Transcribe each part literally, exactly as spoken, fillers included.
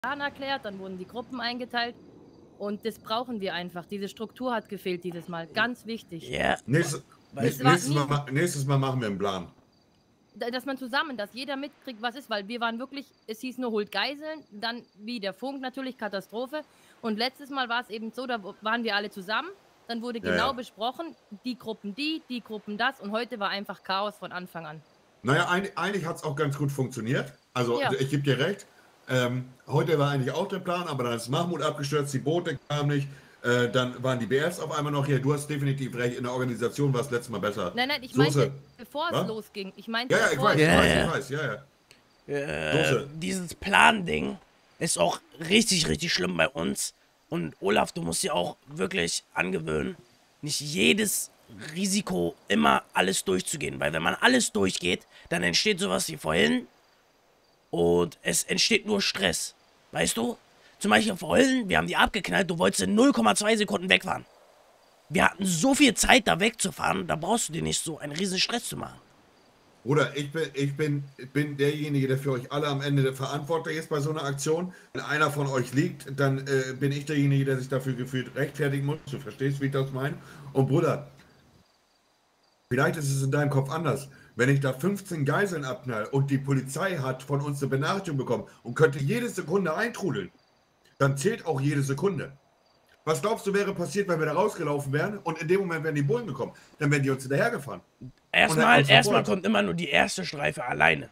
erklärt, dann wurden die Gruppen eingeteilt und das brauchen wir einfach. Diese Struktur hat gefehlt dieses Mal, ganz wichtig. Ja. Yeah. Nächstes, nächstes, Mal, nächstes Mal machen wir einen Plan. Dass man zusammen, dass jeder mitkriegt, was ist, weil wir waren wirklich, es hieß nur holt Geiseln, dann wie der Funk natürlich, Katastrophe. Und letztes Mal war es eben so, da waren wir alle zusammen, dann wurde genau ja, ja. besprochen, die Gruppen die, die Gruppen das und heute war einfach Chaos von Anfang an. Naja, eigentlich, eigentlich hat es auch ganz gut funktioniert, also ja. ich gebe dir recht. Ähm, heute war eigentlich auch der Plan, aber dann ist Mahmoud abgestürzt, die Boote kamen nicht. Äh, dann waren die B Fs auf einmal noch hier. Du hast definitiv recht, in der Organisation war es letztes Mal besser. Nein, nein, ich meinte, bevor es losging. Ich meinte, ja, ja, ich weiß, ich weiß, ich weiß, ja, ja. Äh, dieses Plan-Ding ist auch richtig, richtig schlimm bei uns. Und Olaf, du musst dir auch wirklich angewöhnen, nicht jedes Risiko immer alles durchzugehen. Weil wenn man alles durchgeht, dann entsteht sowas wie vorhin und es entsteht nur Stress. Weißt du? Zum Beispiel vorhin, wir haben die abgeknallt, du wolltest in null Komma zwei Sekunden wegfahren. Wir hatten so viel Zeit, da wegzufahren, da brauchst du dir nicht so einen riesen Stress zu machen. Bruder, ich bin, ich bin, bin derjenige, der für euch alle am Ende verantwortlich ist bei so einer Aktion. Wenn einer von euch liegt, dann äh, bin ich derjenige, der sich dafür gefühlt rechtfertigen muss. Du verstehst, wie ich das meine? Und Bruder, vielleicht ist es in deinem Kopf anders. Wenn ich da fünfzehn Geiseln abknall und die Polizei hat von uns eine Benachrichtigung bekommen und könnte jede Sekunde eintrudeln, dann zählt auch jede Sekunde. Was glaubst du, wäre passiert, wenn wir da rausgelaufen wären und in dem Moment wären die Bullen gekommen? Dann wären die uns hinterhergefahren. Erstmal, erstmal kommt immer nur die erste Streife alleine.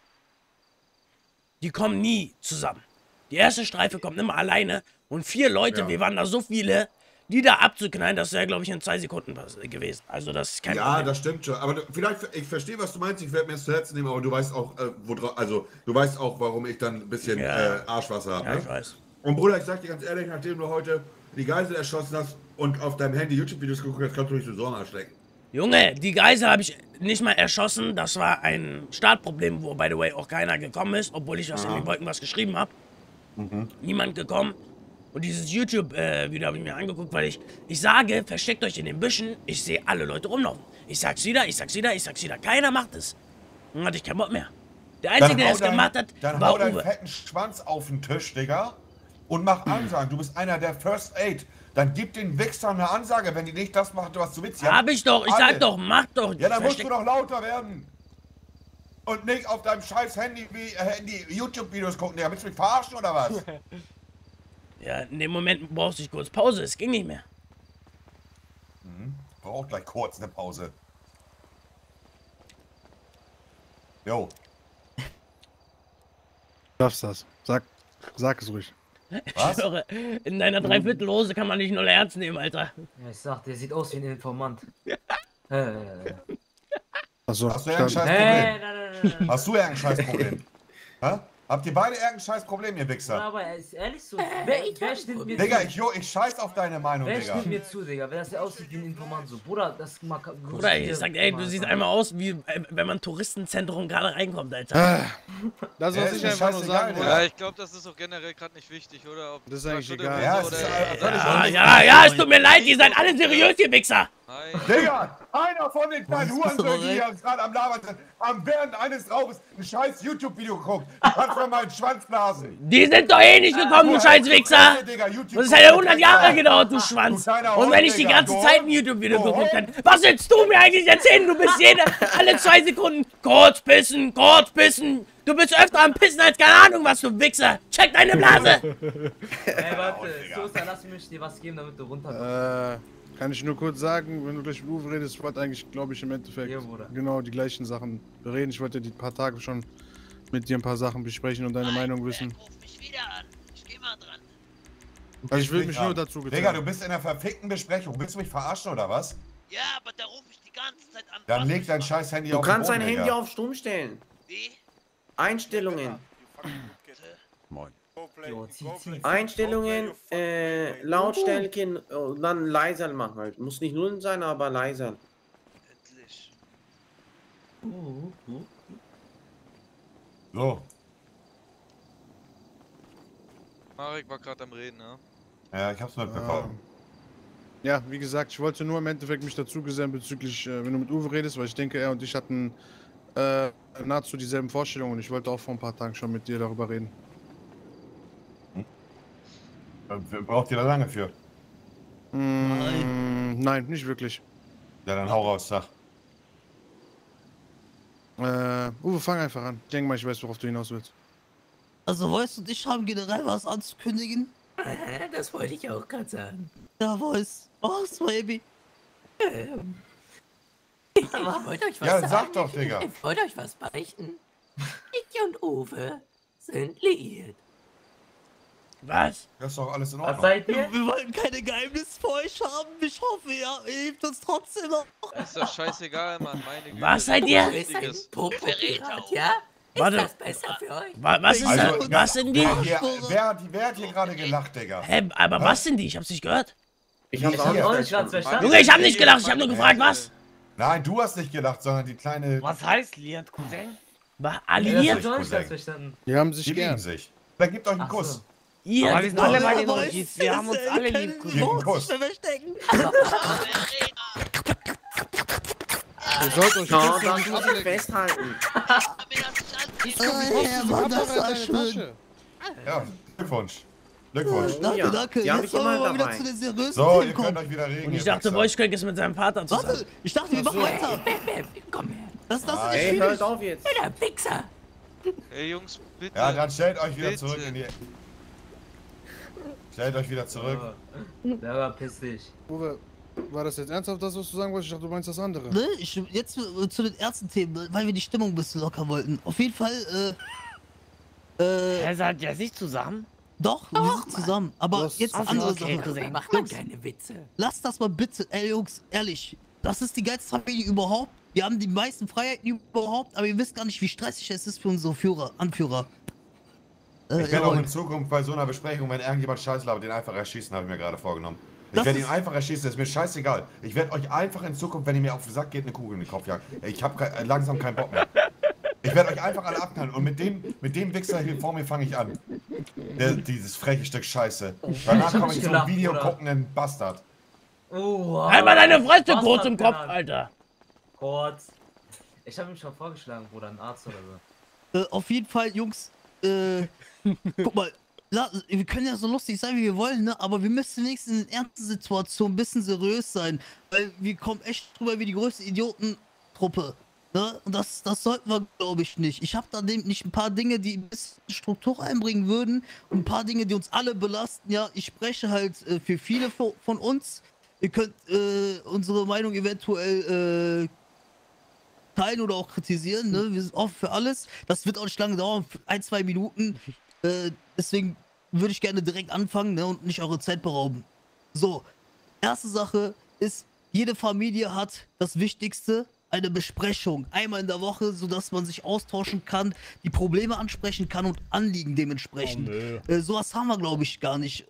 Die kommen nie zusammen. Die erste Streife kommt immer alleine und vier Leute, ja. wir waren da so viele, die da abzuknallen, das wäre, glaube ich, in zwei Sekunden gewesen. Also das ist kein Ja, Problem. Das stimmt schon. Aber du, vielleicht, ich verstehe, was du meinst, ich werde mir das zu Herzen nehmen, aber du weißt auch, äh, wo, also du weißt auch, warum ich dann ein bisschen ja. äh, Arschwasser habe. Ja, ne? ich weiß. Und Bruder, ich sag dir ganz ehrlich, nachdem du heute die Geisel erschossen hast und auf deinem Handy YouTube-Videos geguckt hast, kannst du nicht so Sorgen erschrecken. Junge, die Geisel habe ich nicht mal erschossen. Das war ein Startproblem, wo, by the way, auch keiner gekommen ist, obwohl ich was Aha. in die Wolken was geschrieben habe. Mhm. Niemand gekommen. Und dieses YouTube-Video äh, habe ich mir angeguckt, weil ich, ich sage, versteckt euch in den Büschen, ich sehe alle Leute rumlaufen. Ich sag's wieder, ich sag's wieder, ich sag's wieder. Keiner macht es. Dann hatte ich keinen Bock mehr. Der Einzige, der es gemacht hat, dann war hau deinen Uwe. fetten Schwanz auf den Tisch, Digga, und mach Ansagen. Du bist einer der First Aid. Dann gib den Wichsern eine Ansage, wenn die nicht das machen, was du willst. Hab ich doch, ich alle. sag doch, mach doch. Ja, dann musst du doch lauter werden. Und nicht auf deinem scheiß Handy wie äh, Handy YouTube-Videos gucken. Digga, willst du mich verarschen oder was? Ja, in dem Moment brauchst du dich kurz Pause, es ging nicht mehr. Mhm. Braucht gleich kurz eine Pause. Jo. Schaffst das. Sag, sag es ruhig. Was? Ich höre, in deiner Dreiviertelhose kann man nicht null ernst nehmen, Alter. Ja, ich sag, der sieht aus wie ein Informant. Achso, hast du irgendein Scheißproblem? Hast du irgendein Scheißproblem? Ha? Habt ihr beide irgendein Scheißproblem, ihr Wichser? Ja, aber er ist ehrlich so. Wer, wer stimmt mir Digga, zu? ich, ich scheiß auf deine Meinung, wer Digga. Wer stimmt mir zu, Digga? Wer das aussieht wie ein Informant so. Bruder, das mag... Bruder, ich sag, ey, du siehst einmal aus, wie wenn man Touristenzentrum gerade reinkommt, Alter. Das was ich einfach nur sagen wollte. Ja, ich glaube, das ist auch generell gerade nicht wichtig, oder? Ob das ist eigentlich egal. Ja, oder ja, ja, ja, es tut mir leid, ihr seid alle seriös, ihr Wichser. Nein. Digga, einer von den kleinen Hurensöhnen, die hier gerade am Labern sind, haben während eines Raubes ein scheiß YouTube-Video geguckt. Du kannst mir mal einen Schwanz blasen. Die sind doch eh nicht gekommen, du scheiß Wichser. Das hat ja hundert Jahre gedauert, du Schwanz. Und wenn ich die ganze Zeit ein YouTube-Video geguckt hätte, was willst du mir eigentlich erzählen? Du bist jede, alle zwei Sekunden kurz pissen, kurz pissen. Du bist öfter am Pissen als keine Ahnung was, du Wichser. Check deine Blase. Ey, warte, Sosa, lass mich dir was geben, damit du runter. Äh... Kann ich nur kurz sagen, wenn du gleich mit Uwe redest, ich wollte eigentlich, glaube ich, im Endeffekt ja, genau die gleichen Sachen bereden. Ich wollte die paar Tage schon mit dir ein paar Sachen besprechen und deine Nein, Meinung wissen. Ruf mich wieder an. Ich geh mal dran. Also ich will mich an. nur dazu gezählen. Digga, du bist in einer verfickten Besprechung. Willst du mich verarschen oder was? Ja, aber da rufe ich die ganze Zeit an. Dann leg dein scheiß Handy du auf Du kannst dein Handy Digga. auf Stumm stellen. Wie? Einstellungen. Moin. Jo, zieh, zieh. Einstellungen, äh, Lautstärke und dann leiser machen halt. Muss nicht null sein, aber leiser. Endlich. So. Marek war gerade am Reden, ne? Ja, ich hab's mitbekommen. Ja, wie gesagt, ich wollte nur im Endeffekt mich dazu gesellen bezüglich, äh, wenn du mit Uwe redest, weil ich denke, er und ich hatten äh, nahezu dieselben Vorstellungen und ich wollte auch vor ein paar Tagen schon mit dir darüber reden. Braucht ihr da lange für? Mm, nein, nicht wirklich. Ja, dann hau raus, sag. Äh, Uwe, fang einfach an. Ich denke mal, ich weiß, worauf du hinaus willst. Also, Voice und ich haben generell was anzukündigen. Das wollte ich auch gerade sagen. Ja, Voice. Oh, Baby. Ähm. Ich wollte euch was Ja, sagen. sag doch, Digga. Ich wollte euch was beichten. Ich und Uwe sind liiert. Was? Das ist doch alles in Was Ordnung. seid ihr? Wir wollten keine Geheimnisse vor euch haben. Ich hoffe, ihr hebt uns trotzdem noch. Ist doch scheißegal, Mann. Meine Güte. Was seid ihr? Du bist ein Popo-Pirat, ja? Ist Warte. das besser für euch? Wa- Was ist Also, das? Was sind die? Wer, wer, wer, hat- wer hat hier gerade gelacht, Digga? Hä, aber was sind die? Ich hab's nicht gehört. Ich hab's Hier. auch nicht Auch nicht ganz verstanden. verstanden. Junge, ich hab nicht gelacht. Ich hab nur gefragt, was? Nein, du hast nicht gelacht, sondern die kleine... Was heißt Liat, Cousin? War Ja, alliiert? das hab ich auch nicht ganz verstanden. Die haben sich Die lieben gern. sich. Dann gebt euch einen Ach Kuss. so. Ihr Aber wir sind alle bei den Voice, Rookies. Wir haben uns äh, alle können lieb. wir Gib einen uns Kuss. nicht mehr verstecken. Ihr sollt euch Ja, küssen dann und muss ich festhalten. Oh, Herr, war das war deine schön. Tasche. Ja, Glückwunsch. Glückwunsch. Oh, Danke, ja. danke. Die hab Jetzt ich wollen wir immer mal wieder dabei. zu den seriösen So, Themen ihr könnt kommen. euch wieder regen. Und ich ihr dachte, Wichser. Wojciech ist mit seinem Vater zusammen. Äh, Warte, ich dachte, wir machen weiter. Komm her. Das, das ist Nein. nicht Ey, schwierig. hört auf jetzt. Der Wichser. Ey, Jungs, bitte. Ja, dann stellt euch wieder Bitte. zurück in die... Stellt euch wieder zurück. Der war piss dich. Uwe, war das jetzt ernsthaft das, was du sagen wolltest? Ich dachte, du meinst das andere. Ne, ich, jetzt äh, zu den ersten Themen, weil wir die Stimmung ein bisschen locker wollten. Auf jeden Fall, äh, äh, Er seid ja nicht zusammen. doch, wir sind zusammen. Aber Das- jetzt Ach so, andere okay, Sache. Cousin. Mach mal keine Witze. Lasst das mal bitte, ey Jungs, ehrlich. Das ist die geilste Familie überhaupt. Wir haben die meisten Freiheiten überhaupt, aber ihr wisst gar nicht, wie stressig es ist für unsere Führer, Anführer. Äh, Ich werde auch jawohl. in Zukunft bei so einer Besprechung, wenn irgendjemand Scheiß labert, den einfach erschießen, habe ich mir gerade vorgenommen. Ich Das werde ihn ist- einfach erschießen, das ist mir scheißegal. Ich werde euch einfach in Zukunft, wenn ihr mir auf den Sack geht, eine Kugel in den Kopf jagen. Ich habe ke langsam keinen Bock mehr. Ich werde euch einfach alle abknallen und mit dem, mit dem Wichser hier vor mir fange ich an. Der, dieses freche Stück Scheiße. Danach komme ich zum gelacht, Video Bruder. guckenden Bastard. Oh, Einmal deine Fresse was kurz hat im Kopf, genannt? Alter. Kurz. Ich habe ihm schon vorgeschlagen, Bruder, ein Arzt oder so. Äh, auf jeden Fall, Jungs, äh, guck mal, la, wir können ja so lustig sein, wie wir wollen, ne? Aber wir müssen wenigstens in ernsten Situationen ein bisschen seriös sein. Weil wir kommen echt drüber wie die größte Idiotentruppe. Ne? Und das, das sollten wir, glaube ich, nicht. Ich habe da nämlich ein paar Dinge, die ein bisschen Struktur einbringen würden. Und ein paar Dinge, die uns alle belasten. Ja, ich spreche halt äh, für viele von, von uns. Ihr könnt äh, unsere Meinung eventuell äh, teilen oder auch kritisieren, ne? Wir sind offen für alles. Das wird auch nicht lange dauern, ein, zwei Minuten. Äh, deswegen würde ich gerne direkt anfangen, ne? Und nicht eure Zeit berauben. So, erste Sache ist, jede Familie hat das Wichtigste, eine Besprechung. Einmal in der Woche, sodass man sich austauschen kann, die Probleme ansprechen kann und Anliegen dementsprechend. Oh, äh, sowas haben wir, glaube ich, gar nicht.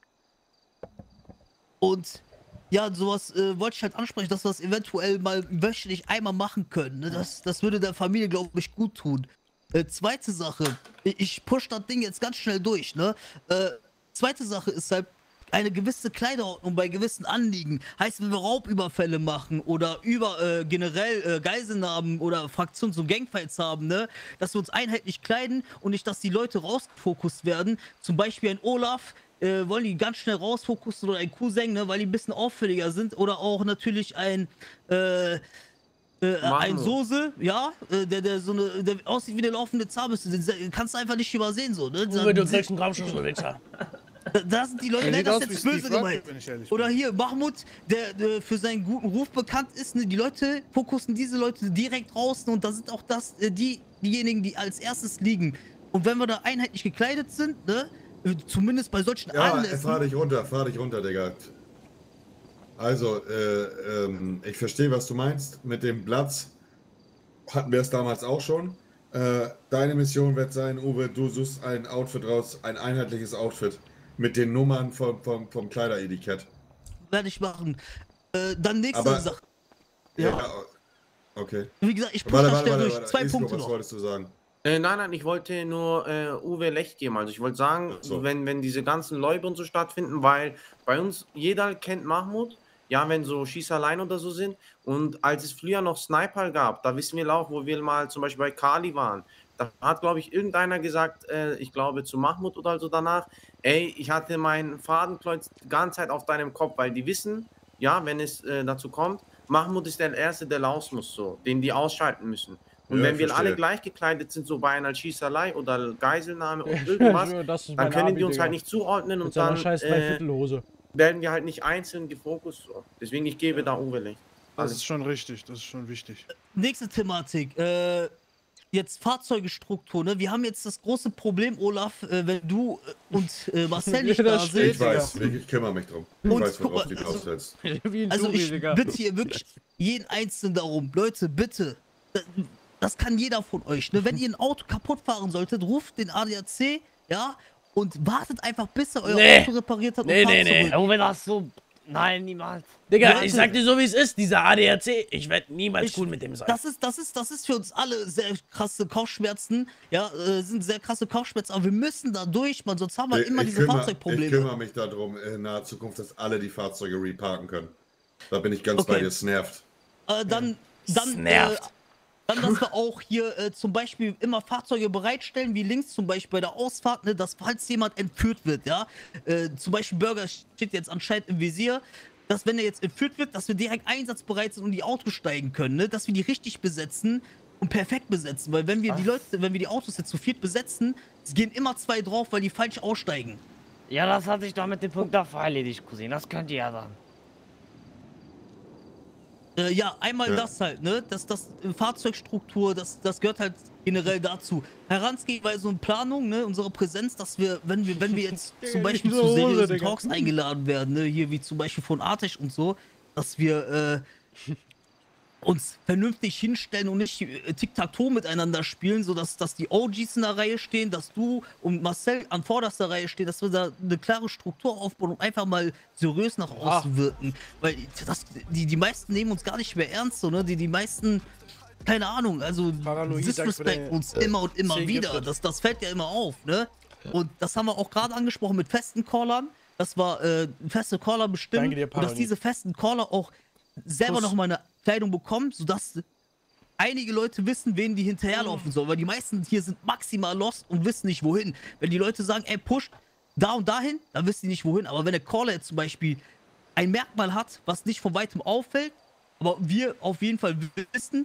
Und ja, sowas äh, wollte ich halt ansprechen, dass wir das eventuell mal wöchentlich einmal machen können. Ne? Das, das würde der Familie, glaube ich, gut tun. Äh, zweite Sache, ich, ich push das Ding jetzt ganz schnell durch, ne? Äh, zweite Sache ist halt eine gewisse Kleiderordnung bei gewissen Anliegen. Heißt, wenn wir Raubüberfälle machen oder über äh, generell äh, Geiselnahmen oder Fraktions- und Gangfights haben, ne? Dass wir uns einheitlich kleiden und nicht, dass die Leute rausgefokust werden. Zum Beispiel ein Olaf, äh, wollen die ganz schnell rausfokussen oder ein Cousin, ne, weil die ein bisschen auffälliger sind. Oder auch natürlich ein, äh, äh, ein Soße, ja, äh, der, der so eine, der aussieht wie eine laufende Zahnbürste. Den kannst du einfach nicht übersehen, so, ne? Uwe, du kriegst einen Grammschuss, du Wichser. Da, da sind die Leute, Er ne, sieht das aus ist wie jetzt Steve böse Rugby, gemeint. wenn ich ehrlich Oder bin. hier, Mahmoud, der, der für seinen guten Ruf bekannt ist, ne? Die Leute fokussen diese Leute direkt draußen und da sind auch das, äh, die, diejenigen, die als erstes liegen. Und wenn wir da einheitlich gekleidet sind, ne? Zumindest bei solchen Ja, Anlässen. fahr dich runter, fahr dich runter, Digga. Also, äh, ähm, ich verstehe, was du meinst. Mit dem Platz hatten wir es damals auch schon. Äh, deine Mission wird sein, Uwe, du suchst ein Outfit raus, ein einheitliches Outfit. Mit den Nummern vom, vom, vom Kleideretikett. Werde ich machen. Äh, dann nächste Aber- Sache. Ja. Ja. Okay. Wie gesagt, ich push Warte, das warte, schnell warte, durch. warte. Zwei Isco, Punkte was noch. wolltest du sagen? Äh, nein, nein, ich wollte nur äh, Uwe Recht geben. Also ich wollte sagen, Ach so. wenn, wenn diese ganzen Läufe und so stattfinden, weil bei uns jeder kennt Mahmoud, ja, wenn so Schießerlein oder so sind. Und als es früher noch Sniper gab, da wissen wir auch, wo wir mal zum Beispiel bei Kali waren, Da hat, glaube ich, irgendeiner gesagt, äh, ich glaube zu Mahmoud oder so danach, ey, ich hatte meinen Fadenkreuz die ganze Zeit auf deinem Kopf, weil die wissen, ja, wenn es äh, dazu kommt, Mahmoud ist der Erste, der raus muss, so, den die ausschalten müssen. Und Ja, wenn wir verstehe. alle gleich gekleidet sind, so bei einer Schießerei oder Geiselnahme und irgendwas, dann können die uns halt nicht zuordnen und dann äh, werden wir halt nicht einzeln gefokust. So. Deswegen, ich gebe da Uwe recht. Das ist schon richtig, das ist schon wichtig. Nächste Thematik. Äh, jetzt Fahrzeugestruktur. Ne? Wir haben jetzt das große Problem, Olaf, äh, wenn du äh, und äh, Marcel nicht da sind. Ich weiß, ich kümmere mich drum. Ich Und weiß, guck worauf mal, du also- aussetzt. Also ich bitte hier wirklich jeden Einzelnen darum. Leute, bitte. Das, das kann jeder von euch. Ne? Wenn ihr ein Auto kaputt fahren solltet, ruft den A D A C, ja, und wartet einfach, bis er euer Nee. Auto repariert hat und Nee, fahrt nee, nee. zurück. Oh, wenn das so... Nein, niemals. Digga, Leute. ich sag dir so, wie es ist, dieser A D A C, ich werde niemals Ich- cool mit dem sein. Das ist, das ist, das ist für uns alle sehr krasse Kopfschmerzen, ja, äh, sind sehr krasse Kopfschmerzen, aber wir müssen da durch, man, sonst haben wir Ich, immer ich, diese kümmere, ich Fahrzeugprobleme. kümmere mich darum in naher Zukunft, dass alle die Fahrzeuge reparken können. Da bin ich ganz Okay. bei dir, es nervt. Äh, dann, dann, äh, nervt. dann, dass wir auch hier äh, zum Beispiel immer Fahrzeuge bereitstellen, wie links zum Beispiel bei der Ausfahrt, ne, dass falls jemand entführt wird, ja, äh, zum Beispiel Burger steht jetzt anscheinend im Visier, dass wenn er jetzt entführt wird, dass wir direkt einsatzbereit sind und die Autos steigen können, ne, dass wir die richtig besetzen und perfekt besetzen, weil wenn wir die Leute, wenn wir die Autos jetzt zu viert besetzen, es gehen immer zwei drauf, weil die falsch aussteigen. Ja, das hat sich doch mit dem Punkt davor erledigt, Cousin. Das könnt ihr ja sagen. Äh, ja, einmal Ja. das halt, ne? Das, das äh, Fahrzeugstruktur, das, das gehört halt generell dazu. Herangehensweise und Planung, ne? Unsere Präsenz, dass wir, wenn wir, wenn wir jetzt zum Beispiel zu seriösen Talks eingeladen werden, ne? Hier wie zum Beispiel von Artesch und so, dass wir äh, uns vernünftig hinstellen und nicht äh, Tic-Tac-Toe miteinander spielen, sodass dass die O Gs in der Reihe stehen, dass du und Marcel an vorderster Reihe stehen, dass wir da eine klare Struktur aufbauen und einfach mal seriös nach außen wirken. Weil das, die, die meisten nehmen uns gar nicht mehr ernst, so, ne? Die, die meisten, keine Ahnung, also disrespekten uns immer und immer wieder. Das, das fällt ja immer auf, ne? Und das haben wir auch gerade angesprochen mit festen Callern. Das war äh, feste Caller bestimmt. Danke dir, und dass Parani. diese festen Caller auch selber Kuss. noch mal eine Kleidung bekommen, sodass einige Leute wissen, wen die hinterherlaufen sollen. Weil die meisten hier sind maximal lost und wissen nicht wohin. Wenn die Leute sagen, ey, push da und dahin, dann wissen die nicht wohin. Aber wenn der Caller jetzt zum Beispiel ein Merkmal hat, was nicht von weitem auffällt, aber wir auf jeden Fall wissen,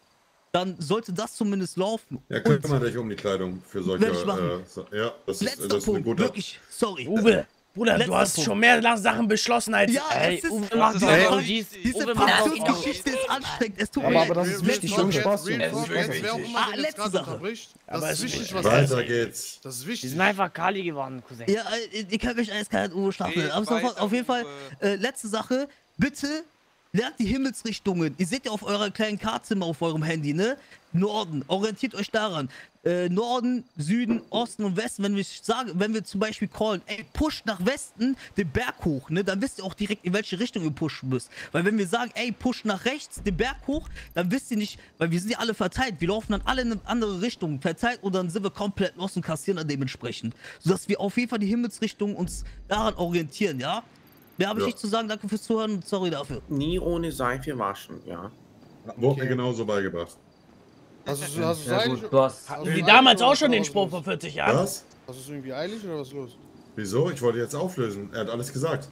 dann sollte das zumindest laufen. Ja, Und kümmere dich um die Kleidung für solche. Werd ich machen. Äh, so- ja, das ist, letzter das ist eine Punkt, gute. wirklich, sorry. Uwe, Bruder, Letzter du hast Punkt. schon mehr Sachen beschlossen als... Ja, Ey, es ist, Uwe macht diese, doch Fa- O Gs. diese Uwe macht doch O Gs. Fraktionsgeschichte ist anstrengend. Es tut mir Aber, leid. aber das ist wichtig, Letzte schon Sache. Spaß. Es ist Jetzt, wer auch wichtig. immer Ah, den jetzt letzte gerade Sache. unterbricht, Aber das es ist wichtig, ist- was Weiter er geht's. Das ist Die wichtig. sind einfach Kali geworden, Cousin. Ja, äh, ihr könnt mich eiskalt Uwe staffeln. Red Aber so, weiter, auf jeden Fall, Uwe. äh, letzte Sache. Bitte lernt die Himmelsrichtungen. Ihr seht ja auf eurer kleinen Karte immer auf eurem Handy, ne? Norden. Orientiert euch daran. Äh, Norden, Süden, Osten und Westen. Wenn wir sagen, wenn wir zum Beispiel callen, ey, push nach Westen den Berg hoch, ne? Dann wisst ihr auch direkt, in welche Richtung ihr pushen müsst. Weil wenn wir sagen, ey, push nach rechts den Berg hoch, dann wisst ihr nicht, weil wir sind ja alle verteilt. Wir laufen dann alle in eine andere Richtung verteilt und dann sind wir komplett los und kassieren dann dementsprechend. Sodass wir auf jeden Fall die Himmelsrichtung uns daran orientieren, ja? Mehr habe ich Ja. nicht zu sagen. Danke fürs Zuhören und sorry dafür. Nie ohne Seife waschen, ja. Wurde mir genauso beigebracht. Hast du, hast du Ja, eilig? gut, du hast... hast Wie du's damals eilig auch oder schon den was Spruch los? vor vierzig Jahren. Was? Hast du es irgendwie eilig oder was ist los? Wieso? Ich wollte jetzt auflösen. Er hat alles gesagt.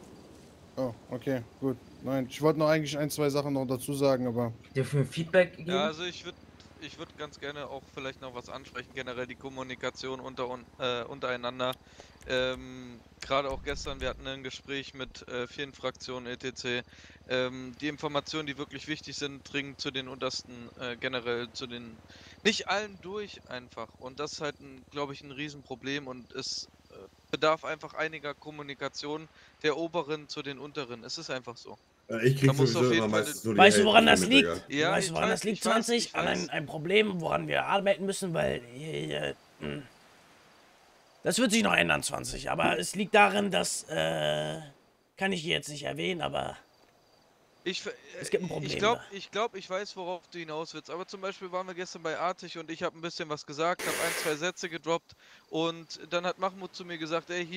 Oh, okay, gut. Nein, ich wollte noch eigentlich ein, zwei Sachen noch dazu sagen, aber Dürfen wir Feedback geben? Ja, also ich würde ich würd ganz gerne auch vielleicht noch was ansprechen, generell die Kommunikation unter, un- äh, untereinander. Ähm, Gerade auch gestern, wir hatten ein Gespräch mit äh, vielen Fraktionen et cetera. Ähm, die Informationen, die wirklich wichtig sind, dringen zu den untersten, äh, generell zu den, nicht allen durch einfach. Und das ist halt, glaube ich, ein Riesenproblem und es äh, bedarf einfach einiger Kommunikation der Oberen zu den Unteren. Es ist einfach so. Äh, Ich krieg Da musst du sowieso auf jeden immer Fall meistens nur die Weißt du, Hälfte woran das mit, liegt? Digga. Ja, weißt du, ich woran weiß, das liegt, ich weiß, zwanzig? ich An weiß. ein, ein Problem, woran wir arbeiten müssen, weil... Äh, mh. das wird sich noch ändern, zwanzig. Aber es liegt darin, dass... Äh, kann ich hier jetzt nicht erwähnen, aber... Ich, ver- Es gibt ein Problem Ich glaube, da. ich, glaub, ich weiß, worauf du hinaus willst. Aber zum Beispiel waren wir gestern bei Artig und ich habe ein bisschen was gesagt, habe ein, zwei Sätze gedroppt und dann hat Mahmoud zu mir gesagt, ey, hier,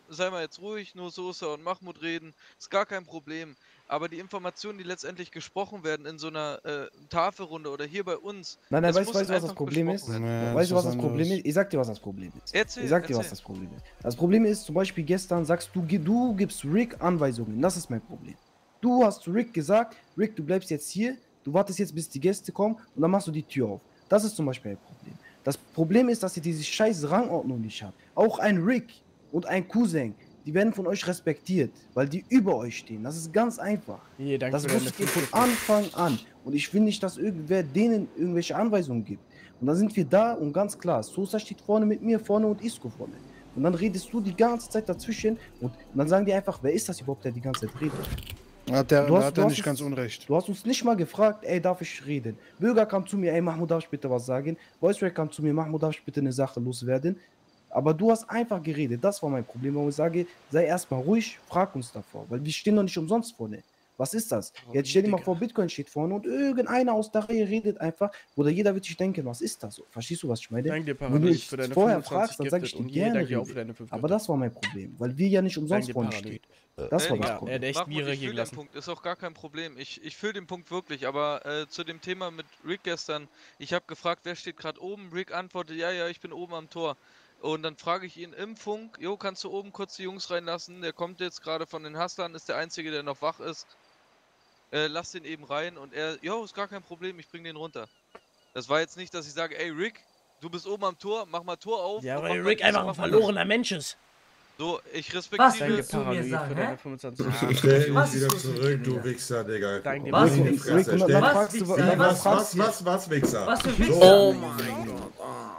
sei mal jetzt ruhig, nur Sosa und Mahmoud reden, ist gar kein Problem. Aber die Informationen, die letztendlich gesprochen werden in so einer äh, Tafelrunde oder hier bei uns. Nein, nein, das weißt du, muss was das einfach Problem ist? besprochen werden. Ja, Weißt du, das was ist das Problem anderes. ist? Ich sag dir, was das Problem ist. Erzähl, ich sag dir, was erzähl. das Problem ist. Das Problem ist, zum Beispiel gestern sagst du, ge- du gibst Rick Anweisungen. Das ist mein Problem. Du hast zu Rick gesagt, Rick, du bleibst jetzt hier, du wartest jetzt, bis die Gäste kommen und dann machst du die Tür auf. Das ist zum Beispiel ein Problem. Das Problem ist, dass ihr diese scheiß Rangordnung nicht habt. Auch ein Rick und ein Cousin, die werden von euch respektiert, weil die über euch stehen. Das ist ganz einfach. Hier, danke Das für deine wusstet ihr von fünf. Anfang an. Und ich will nicht, dass irgendwer denen irgendwelche Anweisungen gibt. Und dann sind wir da und ganz klar, Sosa steht vorne mit mir vorne und Isco vorne. Und dann redest du die ganze Zeit dazwischen und dann sagen die einfach, wer ist das überhaupt, der die ganze Zeit redet? Hat der, Du hast- hat du er hast nicht es- ganz unrecht. Du hast uns nicht mal gefragt, ey, darf ich reden? Bürger kam zu mir, ey, Mahmoud, darf ich bitte was sagen? Voice kam zu mir, Mahmoud, darf ich bitte eine Sache loswerden? Aber du hast einfach geredet, das war mein Problem, warum ich sage, sei erstmal ruhig, frag uns davor, weil wir stehen doch nicht umsonst vorne. Was ist das? Jetzt stell dir mal vor, Bitcoin steht vorne und irgendeiner aus der Reihe redet einfach, oder jeder wird sich denken, was ist das so? Verstehst du, was ich meine? Danke dir, Wenn du Paranoid, mich für deine vorher fünfundzwanzig fragst, dann sage ich Gifted dir und hier, gerne danke dir auch für reden. deine fünf Aber Gifted. das war mein Problem, weil wir ja nicht umsonst Danke dir, vorne Paranoid. stehen. Das Äh, war ja, das Er Problem. hat echt Mahmoud, Biere ich hier fühle den gelassen. Punkt, ist auch gar kein Problem. Ich, ich fühle den Punkt wirklich, aber äh, zu dem Thema mit Rick gestern, ich habe gefragt, wer steht gerade oben? Rick antwortet, ja, ja, ich bin oben am Tor. Und dann frage ich ihn im Funk, jo, kannst du oben kurz die Jungs reinlassen? Der kommt jetzt gerade von den Hustlern, ist der Einzige, der noch wach ist. Äh, lass den eben rein und er, jo, ist gar kein Problem, ich bring den runter. Das war jetzt nicht, dass ich sage, ey Rick, du bist oben am Tor, mach mal Tor auf. Ja, und weil mach mal Rick dies einfach und ein mach mal verlorener Mensch ist. das. So, ich Was respektiere. willst du mir Paranoid sagen, für hä? deine fünfundzwanzig. Stell dich Was ist wieder los mit zurück, dir, du Digga? Wichser, Digga. Danke dir, Was, Halt die Wichser? Fresse, Rick, stell- dann Was, fragst du, Wichser? dann Was, fragst Was, was, was, Wichser? Was für So. Wichser? Oh mein Gott.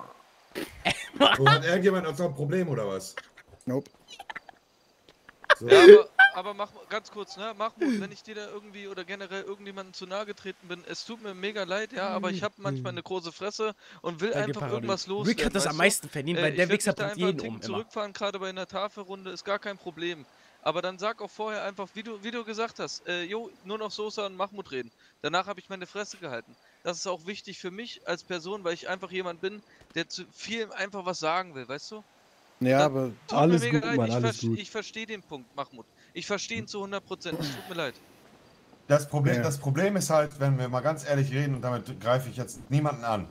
So, hat irgendjemand noch ein Problem oder was? Nope. So. Ja, aber, aber mach ganz kurz, ne? Mahmoud, wenn ich dir da irgendwie oder generell irgendjemandem zu nahe getreten bin, es tut mir mega leid, ja, aber ich habe manchmal eine große Fresse und will Danke, einfach Paranoid. irgendwas loswerden. Rick hat das weißt am du? meisten verdient, weil Äh, der ich werd Wichser mich da bringt einfach einen jeden Ticken um immer. zurückfahren, gerade bei einer Tafelrunde, ist gar kein Problem. Aber dann sag auch vorher einfach, wie du, wie du gesagt hast, äh, jo, nur noch Sosa und Mahmoud reden. Danach habe ich meine Fresse gehalten. Das ist auch wichtig für mich als Person, weil ich einfach jemand bin, der zu viel einfach was sagen will, weißt du? Ja, Dann aber tut Alles mir mega gut, leid. Mann, ich, alles ver gut. ich verstehe den Punkt, Mahmoud. Ich verstehe ihn zu hundert Prozent. Es tut mir leid. Das Problem, Ja. das Problem ist halt, wenn wir mal ganz ehrlich reden, und damit greife ich jetzt niemanden an.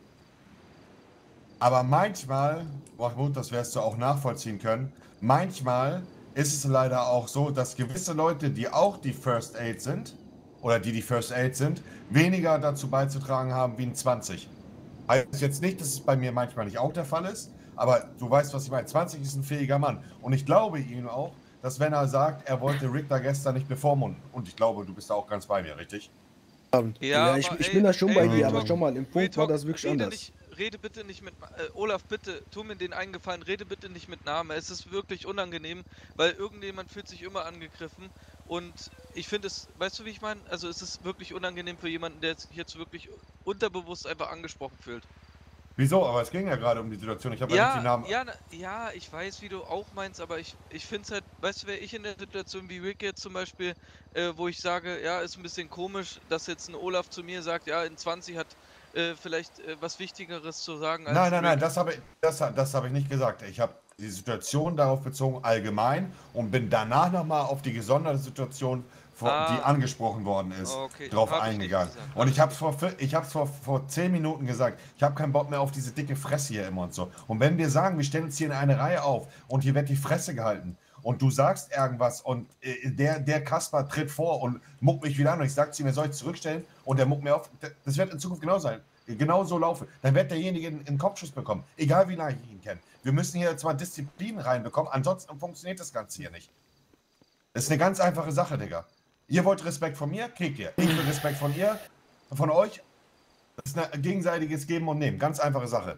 Aber manchmal, Mahmoud, das wirst du auch nachvollziehen können, manchmal ist es leider auch so, dass gewisse Leute, die auch die First Aid sind, oder die die First Aid sind, weniger dazu beizutragen haben wie ein zwanzig. Heißt jetzt nicht, dass es bei mir manchmal nicht auch der Fall ist, aber du weißt, was ich meine. zwanzig ist ein fähiger Mann. Und ich glaube ihm auch, dass wenn er sagt, er wollte Rick da gestern nicht bevormunden. Und ich glaube, du bist da auch ganz bei mir, richtig? Ja, ich, aber ich ey, bin da schon ey, bei Real dir, aber Talk, schau mal, im Real Punkt war Talk, das wirklich rede anders. Nicht, rede bitte nicht mit, äh, Olaf, bitte, tu mir den eingefallen, rede bitte nicht mit Namen. Es ist wirklich unangenehm, weil irgendjemand fühlt sich immer angegriffen. Und ich finde es, weißt du, wie ich meine? Also es ist wirklich unangenehm für jemanden, der sich jetzt wirklich unterbewusst einfach angesprochen fühlt. Wieso? Aber es ging ja gerade um die Situation. Ich habe ja nicht die Ja, Namen. ja, na- ja, ich weiß, wie du auch meinst, aber ich, ich finde es halt, weißt du, wäre ich in der Situation wie Rick jetzt zum Beispiel, äh, wo ich sage, ja, ist ein bisschen komisch, dass jetzt ein Olaf zu mir sagt, ja, in zwanzig hat äh, vielleicht äh, was Wichtigeres zu sagen als Nein, nein, nein, Rick. das habe ich, das, das habe ich nicht gesagt. Ich habe die Situation darauf bezogen allgemein und bin danach nochmal auf die gesonderte Situation, vor, Ah. die angesprochen worden ist, Okay, drauf hab ich nicht eingegangen. gesagt, hab Und ich ich habe es vor, vi- ich hab's vor, vor zehn Minuten gesagt, ich habe keinen Bock mehr auf diese dicke Fresse hier immer und so. Und wenn wir sagen, wir stellen uns hier in eine Reihe auf und hier wird die Fresse gehalten und du sagst irgendwas und äh, der, der Kasper tritt vor und muckt mich wieder an und ich sage zu ihm, er soll sich zurückstellen und der muckt mir auf, das wird in Zukunft genau sein. Genau so laufen. Dann wird derjenige einen, einen Kopfschuss bekommen. Egal wie lange ich ihn kenne. Wir müssen hier jetzt mal Disziplin reinbekommen, ansonsten funktioniert das Ganze hier nicht. Das ist eine ganz einfache Sache, Digga. Ihr wollt Respekt von mir, kriegt ihr. Ich will Respekt von ihr, von euch. Das ist ein gegenseitiges Geben und Nehmen. Ganz einfache Sache.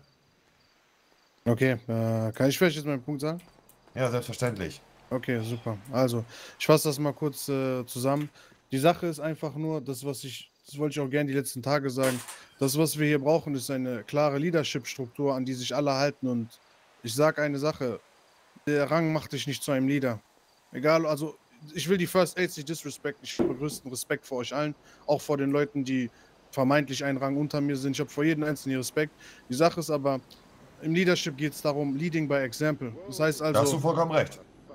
okay, äh, kann ich vielleicht jetzt meinen Punkt sagen? Ja, selbstverständlich. Okay, super. Also, ich fasse das mal kurz äh, zusammen. Die Sache ist einfach nur, das, was ich, das wollte ich auch gerne die letzten Tage sagen, das, was wir hier brauchen, ist eine klare Leadership-Struktur, an die sich alle halten. Und ich sage eine Sache, der Rang macht dich nicht zu einem Leader. Egal, also ich will die First Aids nicht disrespekten, ich habe größten Respekt vor euch allen, auch vor den Leuten, die vermeintlich einen Rang unter mir sind. Ich habe vor jedem Einzelnen Respekt. Die Sache ist aber, im Leadership geht es darum, leading by example. Das heißt Da hast du also, vollkommen recht.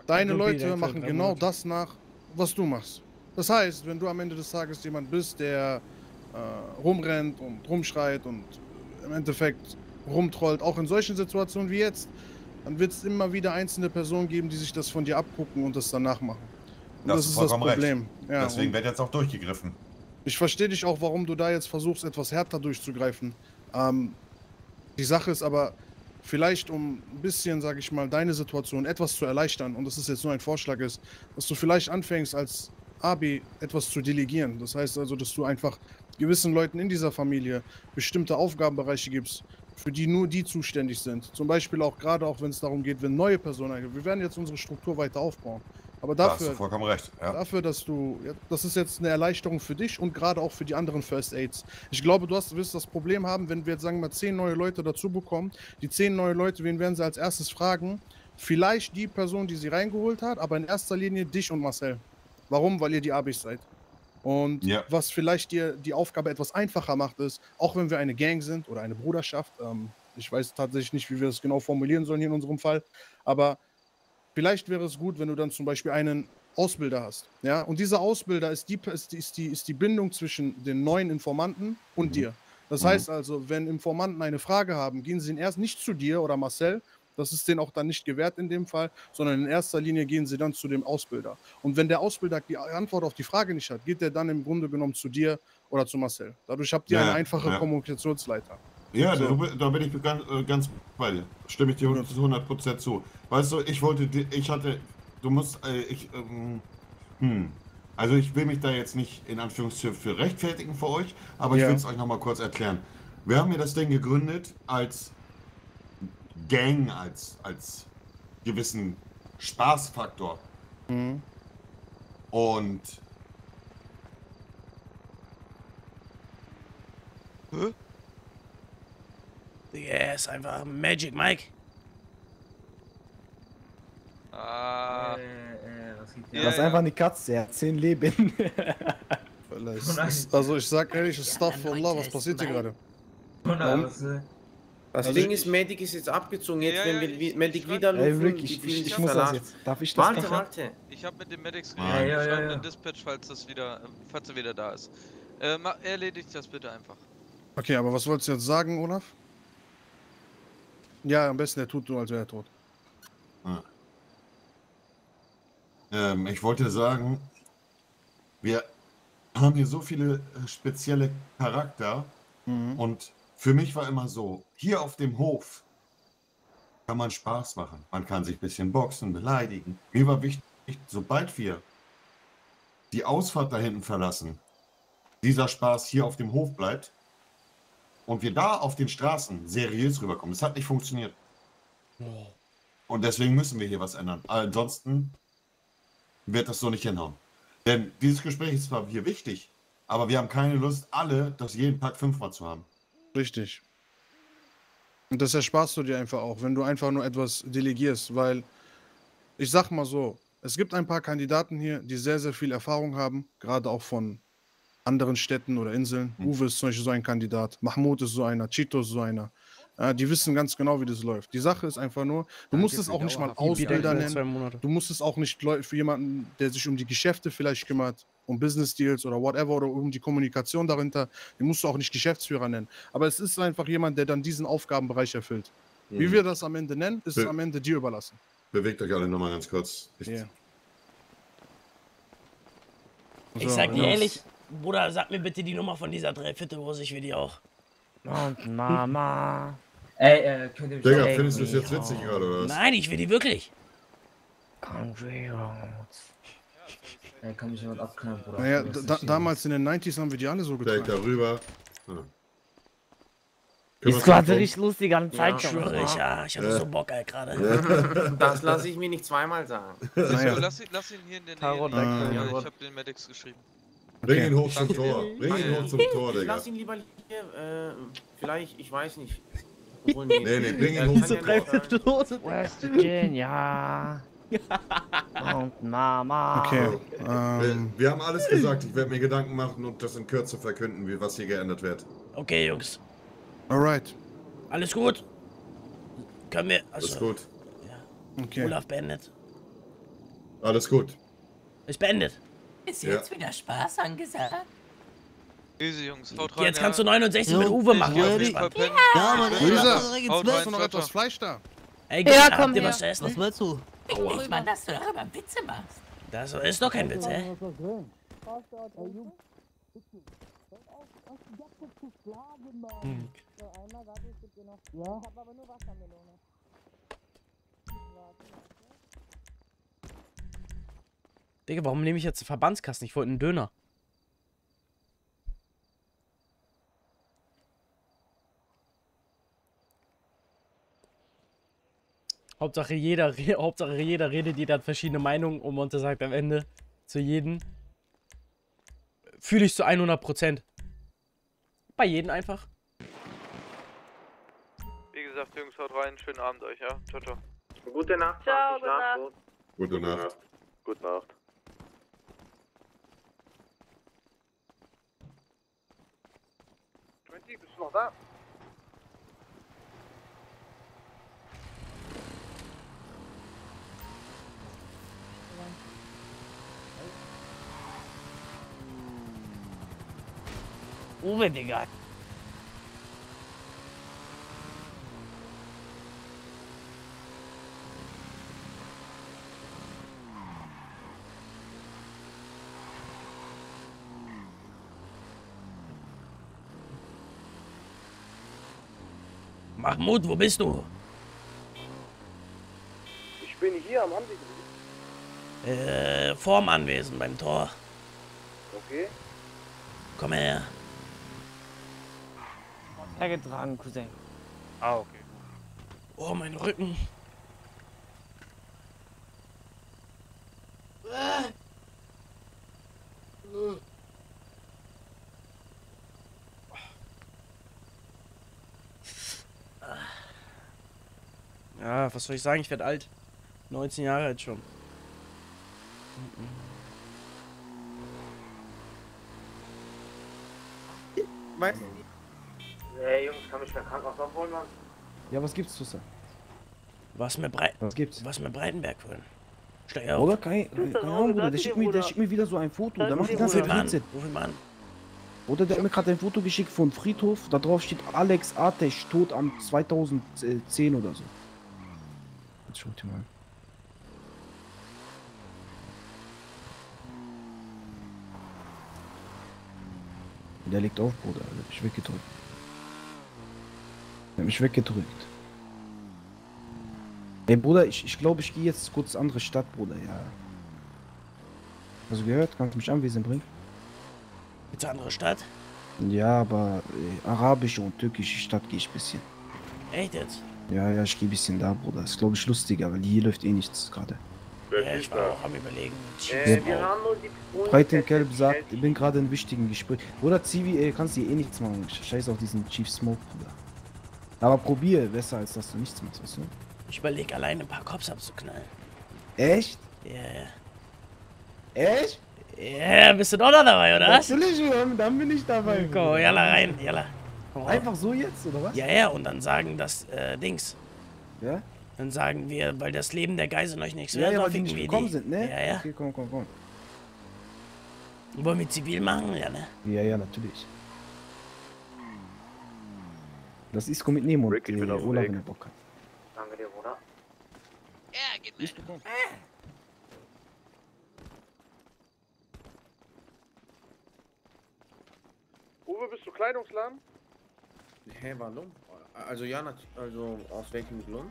Deine Also, Leute okay, machen drei genau Monate. das nach, was du machst. Das heißt, wenn du am Ende des Tages jemand bist, der äh, rumrennt und rumschreit und im Endeffekt rumtrollt, auch in solchen Situationen wie jetzt, dann wird es immer wieder einzelne Personen geben, die sich das von dir abgucken und das danach machen. Und das, Das ist ist das vollkommen Problem. recht. Ja, Deswegen und wird jetzt auch durchgegriffen. ich verstehe dich auch, warum du da jetzt versuchst, etwas härter durchzugreifen. Ähm, die Sache ist aber, vielleicht um ein bisschen, sag ich mal, deine Situation etwas zu erleichtern, und das ist jetzt nur ein Vorschlag ist, dass du vielleicht anfängst, als Abi etwas zu delegieren. Das heißt also, dass du einfach gewissen Leuten in dieser Familie bestimmte Aufgabenbereiche gibst, für die nur die zuständig sind. Zum Beispiel auch gerade auch, wenn es darum geht, wenn neue Personen eingehen. Wir werden jetzt unsere Struktur weiter aufbauen. Aber Da hast dafür, du vollkommen recht. Ja. dafür, dass du, ja, das ist jetzt eine Erleichterung für dich und gerade auch für die anderen First Aids. Ich glaube, du hast, wirst das Problem haben, wenn wir jetzt, sagen wir mal, zehn neue Leute dazu bekommen. Die zehn neue Leute, wen werden sie als erstes fragen? Vielleicht die Person, die sie reingeholt hat, aber in erster Linie dich und Marcel. Warum? Weil ihr die Abis seid. Und Ja. was vielleicht dir die Aufgabe etwas einfacher macht, ist, auch wenn wir eine Gang sind oder eine Bruderschaft, ähm, ich weiß tatsächlich nicht, wie wir das genau formulieren sollen hier in unserem Fall, aber vielleicht wäre es gut, wenn du dann zum Beispiel einen Ausbilder hast. Ja? Und dieser Ausbilder ist die, ist, die, ist, die, ist die Bindung zwischen den neuen Informanten und Mhm. dir. Das Mhm. heißt also, wenn Informanten eine Frage haben, gehen sie erst nicht zu dir oder Marcel, das ist denen auch dann nicht gewährt in dem Fall, sondern in erster Linie gehen sie dann zu dem Ausbilder. Und wenn der Ausbilder die Antwort auf die Frage nicht hat, geht er dann im Grunde genommen zu dir oder zu Marcel. Dadurch habt ihr Ja, eine ja, einfache ja. Kommunikationsleiter. Ja, So. da, da bin ich ganz, äh, ganz bei dir. Stimme ich dir zu hundert Prozent zu. Weißt du, ich wollte, di- ich hatte, du musst, äh, ich, ähm, hm. Also ich will mich da jetzt nicht in Anführungszeichen für rechtfertigen für euch, aber ich Ja. will es euch nochmal kurz erklären. Wir haben hier das Ding gegründet als Gang, als, als gewissen Spaßfaktor. Mhm. Und Er ist einfach Magic Mike. Ah, Äh, äh, was geht Ja, Das ist ja. einfach eine Katze, er hat zehn Leben. Vielleicht. Also ich sag ehrlich, Astaghfirullah, was passiert hier gerade? Warum? Was, äh, Das Also Ding ich- ist, Medic ist jetzt abgezogen. Jetzt, Ja, wenn ja, wir ich- wie- ich Medic frag- wieder Ey, rufen, Rick, die ich, fühlen ich, sich ich muss das verarscht. jetzt. Darf ich das Warte, machen? warte. Ich habe mit den Medics Ja, geredet. ja, Wir ja, schreiben ja. den Dispatch, falls das wieder, falls er wieder da ist. Äh, ma- erledigt das bitte einfach. Okay, aber was wolltest du jetzt sagen, Olaf? Ja, am besten er tut so, als wäre er tot. Ähm, ich wollte sagen, wir haben hier so viele äh, spezielle Charakter Mhm. und für mich war immer so, hier auf dem Hof kann man Spaß machen. Man kann sich ein bisschen boxen, beleidigen. Mir war wichtig, sobald wir die Ausfahrt da hinten verlassen, dieser Spaß hier auf dem Hof bleibt und wir da auf den Straßen seriös rüberkommen. Das hat nicht funktioniert. Und deswegen müssen wir hier was ändern. Ansonsten wird das so nicht hinhauen. Denn dieses Gespräch ist zwar hier wichtig, aber wir haben keine Lust, alle das jeden Tag fünfmal zu haben. Richtig. Und das ersparst du dir einfach auch, wenn du einfach nur etwas delegierst, weil ich sag mal so, es gibt ein paar Kandidaten hier, die sehr, sehr viel Erfahrung haben, gerade auch von anderen Städten oder Inseln. Hm. Uwe ist zum Beispiel so ein Kandidat, Mahmoud ist so einer, Chito ist so einer. Ja, die wissen ganz genau, wie das läuft. Die Sache ist einfach nur, du musst es auch nicht mal Ausbilder nennen. Du musst es auch nicht Leu- für jemanden, der sich um die Geschäfte vielleicht kümmert, um Business Deals oder whatever oder um die Kommunikation dahinter, den musst du auch nicht Geschäftsführer nennen. Aber es ist einfach jemand, der dann diesen Aufgabenbereich erfüllt. Wie wir das am Ende nennen, ist es Be- am Ende dir überlassen. Bewegt euch alle nochmal ganz kurz. Ich, Yeah. Ich So, sag dir ja. ehrlich, Bruder, sag mir bitte die Nummer von dieser Dreiviertelrose, ich will die auch. Und Mama. Ey, äh, könnt ihr mich Digga, auch- findest du es jetzt witzig gerade, oder was? Nein, ich will die wirklich. Country Roads. Ey, kann mich jemand abknallen, Bruder? Naja, Das ist da, nicht damals in den neunziger haben wir die alle so Direkt getragen. darüber. Ja. Die Kümmerst Squad du dich richtig lustig an Ja, Zeit. Schwöre ich, ja, ich hatte Ja. so Bock, ey, gerade. Das lasse ich mir nicht zweimal sagen. Naja. So, lass, ihn, lass ihn hier in der Nähe Tarot, liegen. danke. äh, Ja, Ich habe den Medics geschrieben. Bring Okay. ihn hoch zum Danke. Tor. Bring ihn hoch zum Tor, Ich Digga. lass ihn lieber hier, äh, vielleicht, ich weiß nicht. Obwohl, nee. Nee, nee, bring ihn Er hoch kann zum ja Tor. nicht sagen. West Virginia. Und Mama. Okay. Wir, Ähm, wir haben alles gesagt. Ich werde mir Gedanken machen und das in Kürze verkünden, wie was hier geändert wird. Okay, Jungs, alright. alles gut? Können wir. Alles Achso, gut. Okay. Olaf beendet. Alles gut. Ist beendet. Ist jetzt ja. wieder Spaß angesagt? Easy, Jungs, haut rein. Jetzt ja. kannst du neunundsechzig mit Uwe machen. Ja, Ja, ja aber hast du noch etwas Fleisch da? Ey, ja, komm, komm dir her. was zu essen? Was meinst du? Ich nicht mal, dass du darüber Witze machst. Das ist doch kein Witz, ey. Hm. Digga, warum nehme ich jetzt einen Verbandskasten? Ich wollte einen Döner. Hauptsache jeder, Hauptsache jeder redet, jeder hat verschiedene Meinungen und Monte sagt am Ende zu jedem, fühle ich zu hundert Prozent. Bei jedem einfach. Wie gesagt, Jungs, haut rein, schönen Abend euch, ja? Ciao, ciao. Gute Nacht. Ciao, gute Nacht. Gute Nacht. Gute Nacht. twenty, bist du noch da? Uwe, Digga. Mahmoud, wo bist du? Ich bin hier am Anwesen. Äh, vorm Anwesen, beim Tor. Okay. Komm her. Hergetragen, Cousin. Ah, okay. Oh, mein Rücken. Ja, was soll ich sagen? Ich werde alt. neunzehn Jahre alt schon. Weißt du? Hey Jungs, kann mich der Krankenhaus abholen, Mann? Ja, was gibt's, Susse? Was mir Breit... Was gibt's? Was mir Breitenberg wollen. Steig auf. Oder? Keine, keine Ahnung, Bruder. Der schickt, mir, der schickt mir wieder so ein Foto. Der macht die ganze Zeit Blödsinn. Ruf ihn an. Oder der hat mir gerade ein Foto geschickt von Friedhof. Da drauf steht Alex Artesch tot am zweitausendzehn oder so. Jetzt schaut ihr mal. Der liegt auf, Bruder. Der hat mich weggedrückt. Der hat mich weggedrückt. Ey, Bruder, ich, ich glaube, ich gehe jetzt kurz andere Stadt, Bruder, ja. Hast du gehört? Kannst du mich anwesend bringen? Jetzt eine andere Stadt? Ja, aber äh, arabische und türkische Stadt gehe ich ein bisschen. Echt jetzt? Ja, ja, ich gehe ein bisschen da, Bruder. Ist, glaube ich, lustiger, weil hier läuft eh nichts gerade. Ja, ich war auch am Überlegen. Äh, wir haben nur die Breitenkelb sagt, ich bin gerade in wichtigen Gespräch. Bruder, Zivi, ey, kannst du hier eh nichts machen. Scheiß auf diesen Chief Smoke, Bruder. Aber probier, besser als dass du nichts machst, weißt du? Ich überlege alleine ein paar Cops abzuknallen. Echt? Ja, yeah. Echt? Ja, yeah, bist du doch noch dabei, oder was? Natürlich, dann bin ich dabei. Komm, jalla rein, jalla. Einfach so jetzt, oder was? Ja, ja, und dann sagen das, äh, Dings. Ja? Dann sagen wir, weil das Leben der Geiseln euch nichts Ja, wert, ja, weil dann die nicht ficken wir gekommen die. sind, ne? Ja, ja. Okay, komm, komm, komm. Wollen wir zivil machen? Ja, ne? Ja, ja, natürlich. Das ist mit Nemo und äh, Olaf, wenn er Bock hat. Danke dir, Bruder. Ja, gib mir. Uwe, bist du Kleidungsladen? Hä, hey, warum? Also ja, also aus welchem Grund?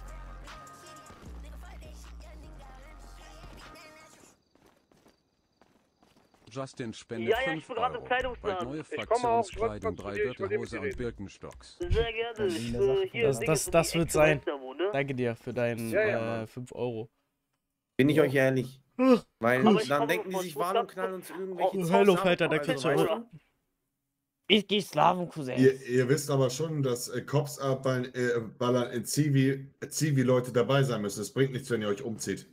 Justin spendet ja, ja, ich bin gerade im Euro. Kleidungsladen. Neue ich komme auch. Fraktionskleidung, drei Gürtelhose und Birkenstocks. Sehr gerne. Ich, äh, hier das das, das wird sein. Wo, ne? Danke dir für deinen ja, ja, äh, fünf Euro. Bin ich euch ehrlich. Weil Aber dann denken die sich wahr und knallen uns irgendwelche oh, Hallo, Falter, da kriegst du auch. Ich geh Slaven, Cousin. Ihr, ihr wisst aber schon, dass äh, Cops abballern äh, ballern in Zivi, Zivi-Leute dabei sein müssen. Es bringt nichts, wenn ihr euch umzieht.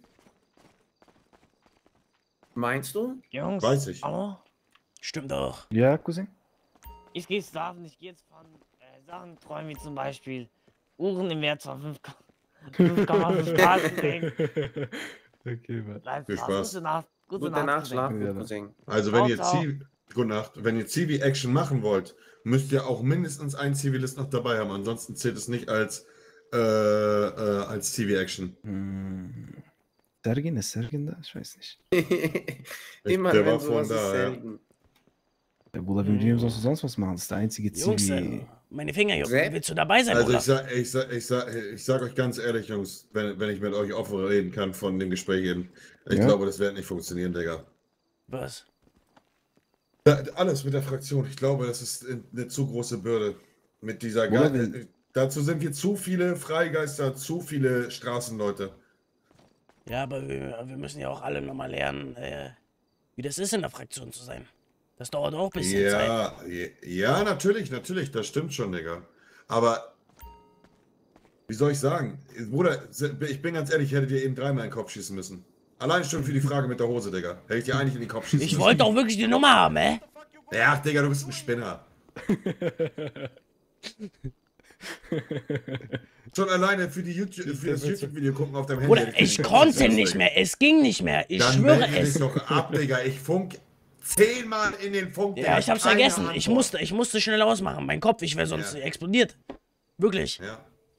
Meinst du? Jungs, weiß ich. Hallo? Stimmt auch. Ja, Cousin? Ich gehe Slaven, ich gehe jetzt von äh, Sachen träumen, wie zum Beispiel Uhren im Wert von fünf Komma fünf Straßen. Okay, Mann. Viel Spaß. Gute Nacht. Gute, Gute Nacht, schlaf Ja, gut, dann. Cousin. Also wenn ihr, Ciao, ciao. Zivi, Gute Nacht. Wenn ihr Zivi-Action machen wollt, müsst ihr auch mindestens einen Zivilist noch dabei haben. Ansonsten zählt es nicht als, äh, äh, als Zivi-Action. Hm. Sergin, ist Sergin da? Ich weiß nicht. Immer der wenn war sowas von ist, da, ja. selten. Der Bruder, mit wem sollst du sonst was machen? Das ist der einzige Jungs, Zivi. äh, meine Finger, Jungs. Sepp? Willst du dabei sein, Also oder? ich sag, ich, sag, ich, sag, ich sag euch ganz ehrlich, Jungs, wenn, wenn ich mit euch offen reden kann von dem Gespräch eben, ich Ja? glaube, das wird nicht funktionieren, Digga. Was? Da, alles mit der Fraktion. Ich glaube, das ist eine zu große Bürde. Mit dieser Bruder, Ge wenn- Dazu sind wir zu viele Freigeister, zu viele Straßenleute. Ja, aber wir, wir müssen ja auch alle nochmal lernen, äh, wie das ist, in der Fraktion zu sein. Das dauert auch ein bisschen Zeit. Ja, ja, ja, natürlich, natürlich, das stimmt schon, Digga. Aber, wie soll ich sagen? Bruder, ich bin ganz ehrlich, ich hätte dir eben dreimal in den Kopf schießen müssen. Allein schon für die Frage mit der Hose, Digga. Hätte ich dir eigentlich in den Kopf schießen Ich müssen. wollte auch wirklich die Nummer haben, hä? Ja, Digga, du bist ein Spinner. Schon alleine für, die YouTube, für das YouTube-Video gucken auf deinem Handy. Oder hätte ich den Kopf konnte schießen nicht müssen. mehr, es ging nicht mehr. Ich Dann schwöre melde es. dich doch ab, Digga. Ich funk zehnmal in den Funk. Ja, Digga. ich hab's Keine vergessen. Ich Antwort. musste, ich musste schnell ausmachen. Mein Kopf, ich wäre sonst Ja. explodiert. Wirklich. Ja.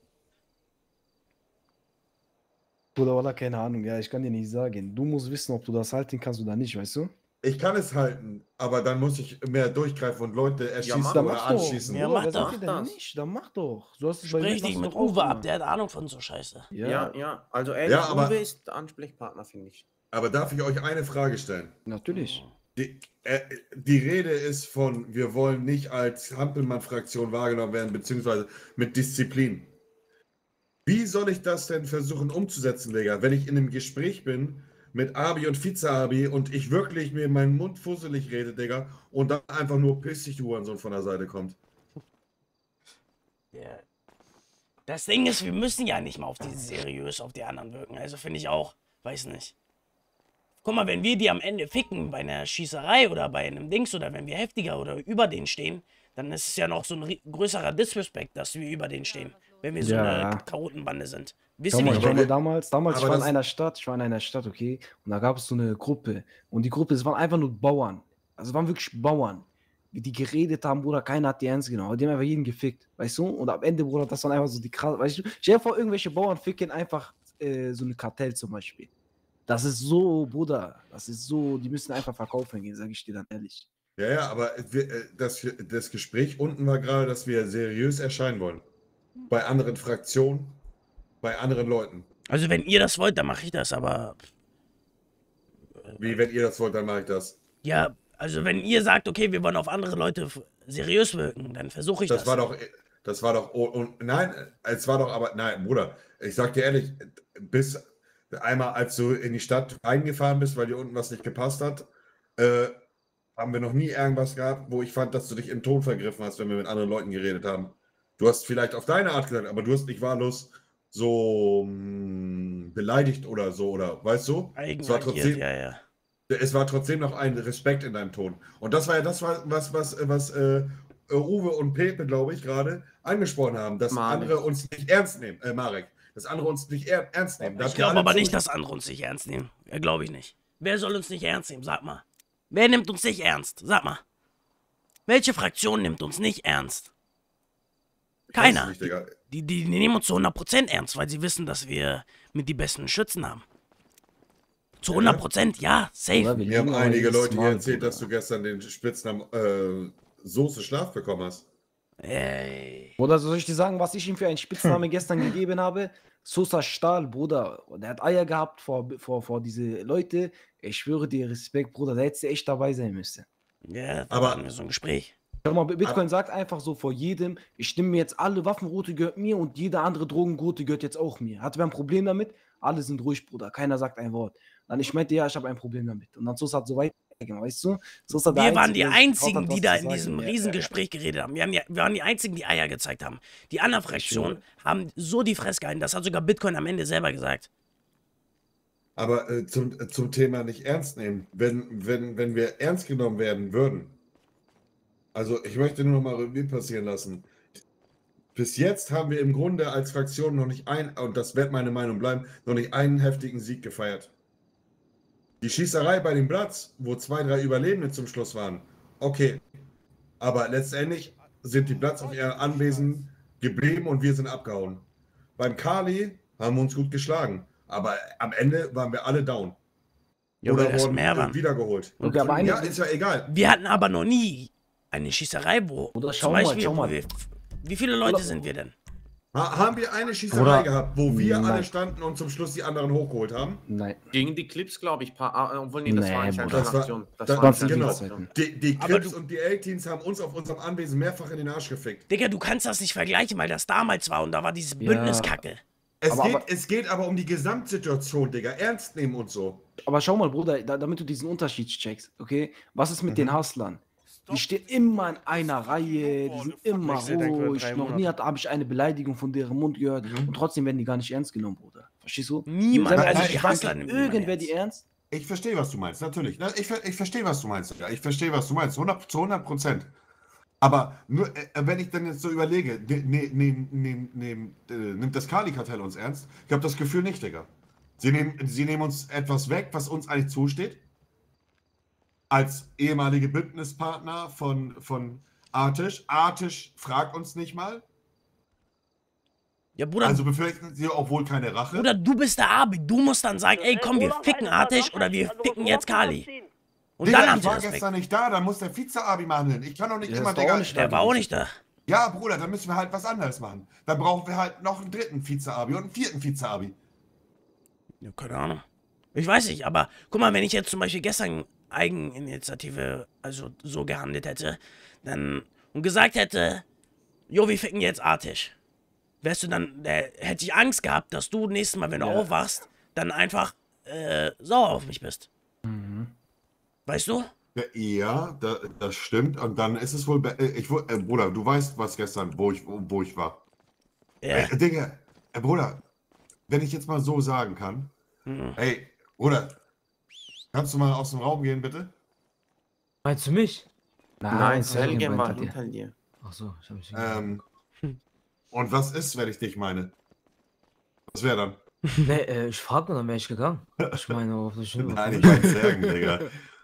Bruder, Wallah, keine Ahnung. Ja, ich kann dir nicht sagen. Du musst wissen, ob du das halten kannst oder nicht, weißt du? Ich kann es halten, aber dann muss ich mehr durchgreifen und Leute erschießen mach Dann oder mach doch. anschießen. Ja, Bruder, mach wer sagt doch. dir denn das. nicht? Dann mach doch. So hast du es bei Sprich mir dich machst mit du auch Uwe ab, immer. der hat Ahnung von so Scheiße. Ja, Ja, ja. Also ehrlich, Ja, aber- Uwe ist der Ansprechpartner, finde ich. Aber darf ich euch eine Frage stellen? natürlich. Die, äh, die Rede ist von, wir wollen nicht als Hampelmann-Fraktion wahrgenommen werden, beziehungsweise mit Disziplin. Wie soll ich das denn versuchen umzusetzen, Digga, wenn ich in einem Gespräch bin mit Abi und Vize-Abi und ich wirklich mir meinen Mund fusselig rede, Digga, und dann einfach nur pissig Hurensohn von der Seite kommt? Ja. Das Ding ist, wir müssen ja nicht mal auf die seriös auf die anderen wirken. Also finde ich auch, weiß nicht. Guck mal, wenn wir die am Ende ficken bei einer Schießerei oder bei einem Dings oder wenn wir heftiger oder über denen stehen, dann ist es ja noch so ein ri- größerer Disrespect, dass wir über denen stehen, wenn wir so Ja, eine ja. Chaotenbande sind. Wisst Schau ihr, mal, wie ich schau meine? mal, damals, damals, ich Aber war in das- einer Stadt, ich war in einer Stadt, okay, und da gab es so eine Gruppe. Und die Gruppe, es waren einfach nur Bauern. Also es waren wirklich Bauern, die geredet haben, Bruder, keiner hat die ernst genommen. Aber die haben einfach jeden gefickt, weißt du? Und am Ende, Bruder, das waren einfach so die krass, weißt du? Stell dir vor, irgendwelche Bauern ficken einfach äh, so eine Kartell zum Beispiel. Das ist so, Bruder, das ist so, die müssen einfach verkaufen gehen, sag ich dir dann ehrlich. Ja, ja, aber wir, äh, das, das Gespräch unten war gerade, dass wir seriös erscheinen wollen. Bei anderen Fraktionen, bei anderen Leuten. Also wenn ihr das wollt, dann mache ich das, aber Wie, wenn ihr das wollt, dann mache ich das. ja, also wenn ihr sagt, okay, wir wollen auf andere Leute f- seriös wirken, dann versuche ich das. Das war doch, das war doch, oh, und nein, es war doch aber, nein, Bruder, ich sag dir ehrlich, bis einmal, als du in die Stadt reingefahren bist, weil dir unten was nicht gepasst hat, äh, haben wir noch nie irgendwas gehabt, wo ich fand, dass du dich im Ton vergriffen hast, wenn wir mit anderen Leuten geredet haben. Du hast vielleicht auf deine Art gesagt, aber du hast nicht wahllos so mh, beleidigt oder so, oder weißt du? Es war Eigenagiert, trotzdem, ja, ja. es war trotzdem noch ein Respekt in deinem Ton. Und das war ja das, was, was, was, was äh, Uwe und Pepe, glaube ich, gerade angesprochen haben, dass Marek. andere uns nicht ernst nehmen. Äh, Marek, dass andere uns nicht er ernst nehmen. Da Ich habt ihr glaube alle aber nicht, zu- dass andere uns nicht ernst nehmen. Ja, glaube ich nicht. Wer soll uns nicht ernst nehmen? Sag mal. Wer nimmt uns nicht ernst? Sag mal. Welche Fraktion nimmt uns nicht ernst? Ich weiß Keiner. es nicht, Digga. Die, die, die nehmen uns zu hundert Prozent ernst, weil sie wissen, dass wir mit die besten Schützen haben. Zu hundert Prozent, ja, safe. Oder wir Mir haben lieben aber einige jedes Leute hier Mal, erzählt, Bruder. dass du gestern den Spitznamen äh, Soße Schlaf bekommen hast. Ey. Bruder, soll ich dir sagen, was ich ihm für einen Spitznamen gestern gegeben habe? Sosa Stahl, Bruder. Und er hat Eier gehabt vor, vor, vor diese Leute. Ich schwöre dir, Respekt, Bruder, da hättest du echt dabei sein müssen. Ja, da Aber- hatten wir so ein Gespräch. Schau mal, Bitcoin sagt einfach so vor jedem, ich nehme mir jetzt alle Waffenroute gehört mir und jede andere Drogenroute gehört jetzt auch mir. Hat wer ein Problem damit? Alle sind ruhig, Bruder. Keiner sagt ein Wort. Dann ich meinte, ja, ich habe ein Problem damit. Und dann Sosa hat so weitergemacht, weißt du? Sosa der Wir waren die Einzige, der sich Einzigen, getraut hat, die was da zu in sagen. diesem Ja, Riesengespräch geredet haben. Wir, haben ja, wir waren die Einzigen, die Eier gezeigt haben. Die anderen Fraktionen haben so die Fresse gehalten. Das hat sogar Bitcoin am Ende selber gesagt. Aber äh, zum, äh, zum Thema nicht ernst nehmen. Wenn, wenn, wenn wir ernst genommen werden würden, also ich möchte nur noch mal Revue passieren lassen. Bis jetzt haben wir im Grunde als Fraktion noch nicht ein, und das wird meine Meinung bleiben, noch nicht einen heftigen Sieg gefeiert. Die Schießerei bei dem Platz, wo zwei, drei Überlebende zum Schluss waren, okay. Aber letztendlich sind die Platz auf ihr Anwesen geblieben und wir sind abgehauen. Beim Kali haben wir uns gut geschlagen, aber am Ende waren wir alle down. Ja, Oder weil das wurden mehr waren. wiedergeholt. Okay, aber eine, ja, ist ja egal. Wir hatten aber noch nie eine Schießerei, wo Oder schau zum mal, Beispiel, schau wo mal. wir, wie viele Leute sind wir denn? Ha haben wir eine Schießerei Oder- gehabt, wo wir Nein. alle standen und zum Schluss die anderen hochgeholt haben? Nein. Gegen die Clips, glaube ich, paar, ah, obwohl nee, das Nee, war nicht Bruder. eine Das war, Aktion. Das das war war nicht eine genau. Aktion. Die, die Aber Clips du- und die A-Teams haben uns auf unserem Anwesen mehrfach in den Arsch gefickt. Digga, du kannst das nicht vergleichen, weil das damals war und da war dieses Ja. Bündniskacke. Es, Aber- geht, aber- es geht aber um die Gesamtsituation, Digga. Ernst nehmen und so. Aber schau mal, Bruder, da, damit du diesen Unterschied checkst, okay? Was ist mit Mhm. den Hustlern? Die stehen immer in einer Reihe, die sind immer Ich seh, der gehört ruhig. drei Noch nie habe ich eine Beleidigung von deren Mund gehört Mhm. und trotzdem werden die gar nicht ernst genommen, Bruder. Verstehst du? Niemand, Sag- also ich die weiß Hustler nicht, nimmt niemand irgendwer ernst. die ernst? Ich verstehe, was du meinst, natürlich. Na, Ich, ver- ich verstehe, was du meinst, Digga. Ich verstehe, was du meinst. hundert, zu hundert Prozent. Aber nur, äh, wenn ich dann jetzt so überlege, ne, ne, ne, ne, ne, äh, nimmt das Kali-Kartell uns ernst? Ich habe das Gefühl nicht, Digga. Sie nehmen, sie nehmen uns etwas weg, was uns eigentlich zusteht. Als ehemalige Bündnispartner von, von Artisch. Artisch fragt uns nicht mal. Ja, Bruder, Also befürchten sie auch wohl keine Rache. Bruder, du bist der Abi. Du musst dann sagen, ey, komm, wir ficken Artisch oder wir ficken jetzt Kali. Und Digga, dann haben ich sie war das weg. gestern nicht da, dann muss der Vize-Abi handeln. Ich kann doch nicht Der immer, ist doch Digga. auch nicht Der war auch nicht da. Ja, Bruder, dann müssen wir halt was anderes machen. Dann brauchen wir halt noch einen dritten Vize-Abi und einen vierten Vize-Abi. Ja, keine Ahnung. Ich weiß nicht, aber guck mal, wenn ich jetzt zum Beispiel gestern Eigeninitiative, also so gehandelt hätte, dann und gesagt hätte, jo, wir ficken jetzt Artisch. Wärst du dann, äh, hätte ich Angst gehabt, dass du nächstes Mal, wenn du Ja. aufwachst, dann einfach äh, sauer auf mich bist. Mhm. Weißt du? Ja, ja da, das stimmt. Und dann ist es wohl. be- äh, Ich, wo- äh, Bruder, du weißt, was gestern, wo ich, wo, wo ich war. Ja. Äh, Digga, äh, Bruder, wenn ich jetzt mal so sagen kann. Mhm. Ey, Bruder, kannst du mal aus dem Raum gehen, bitte? Meinst du mich? Nein, Selgen Selgen war hinter dir. hinter dir. Ach so, ich hab mich Ähm, und was ist, wenn ich dich meine? Was wäre dann? Nee, äh, ich frag nur, dann wäre ich gegangen. Ich meine, auf die Stimme. Nein, ich meine Zergen, Digga.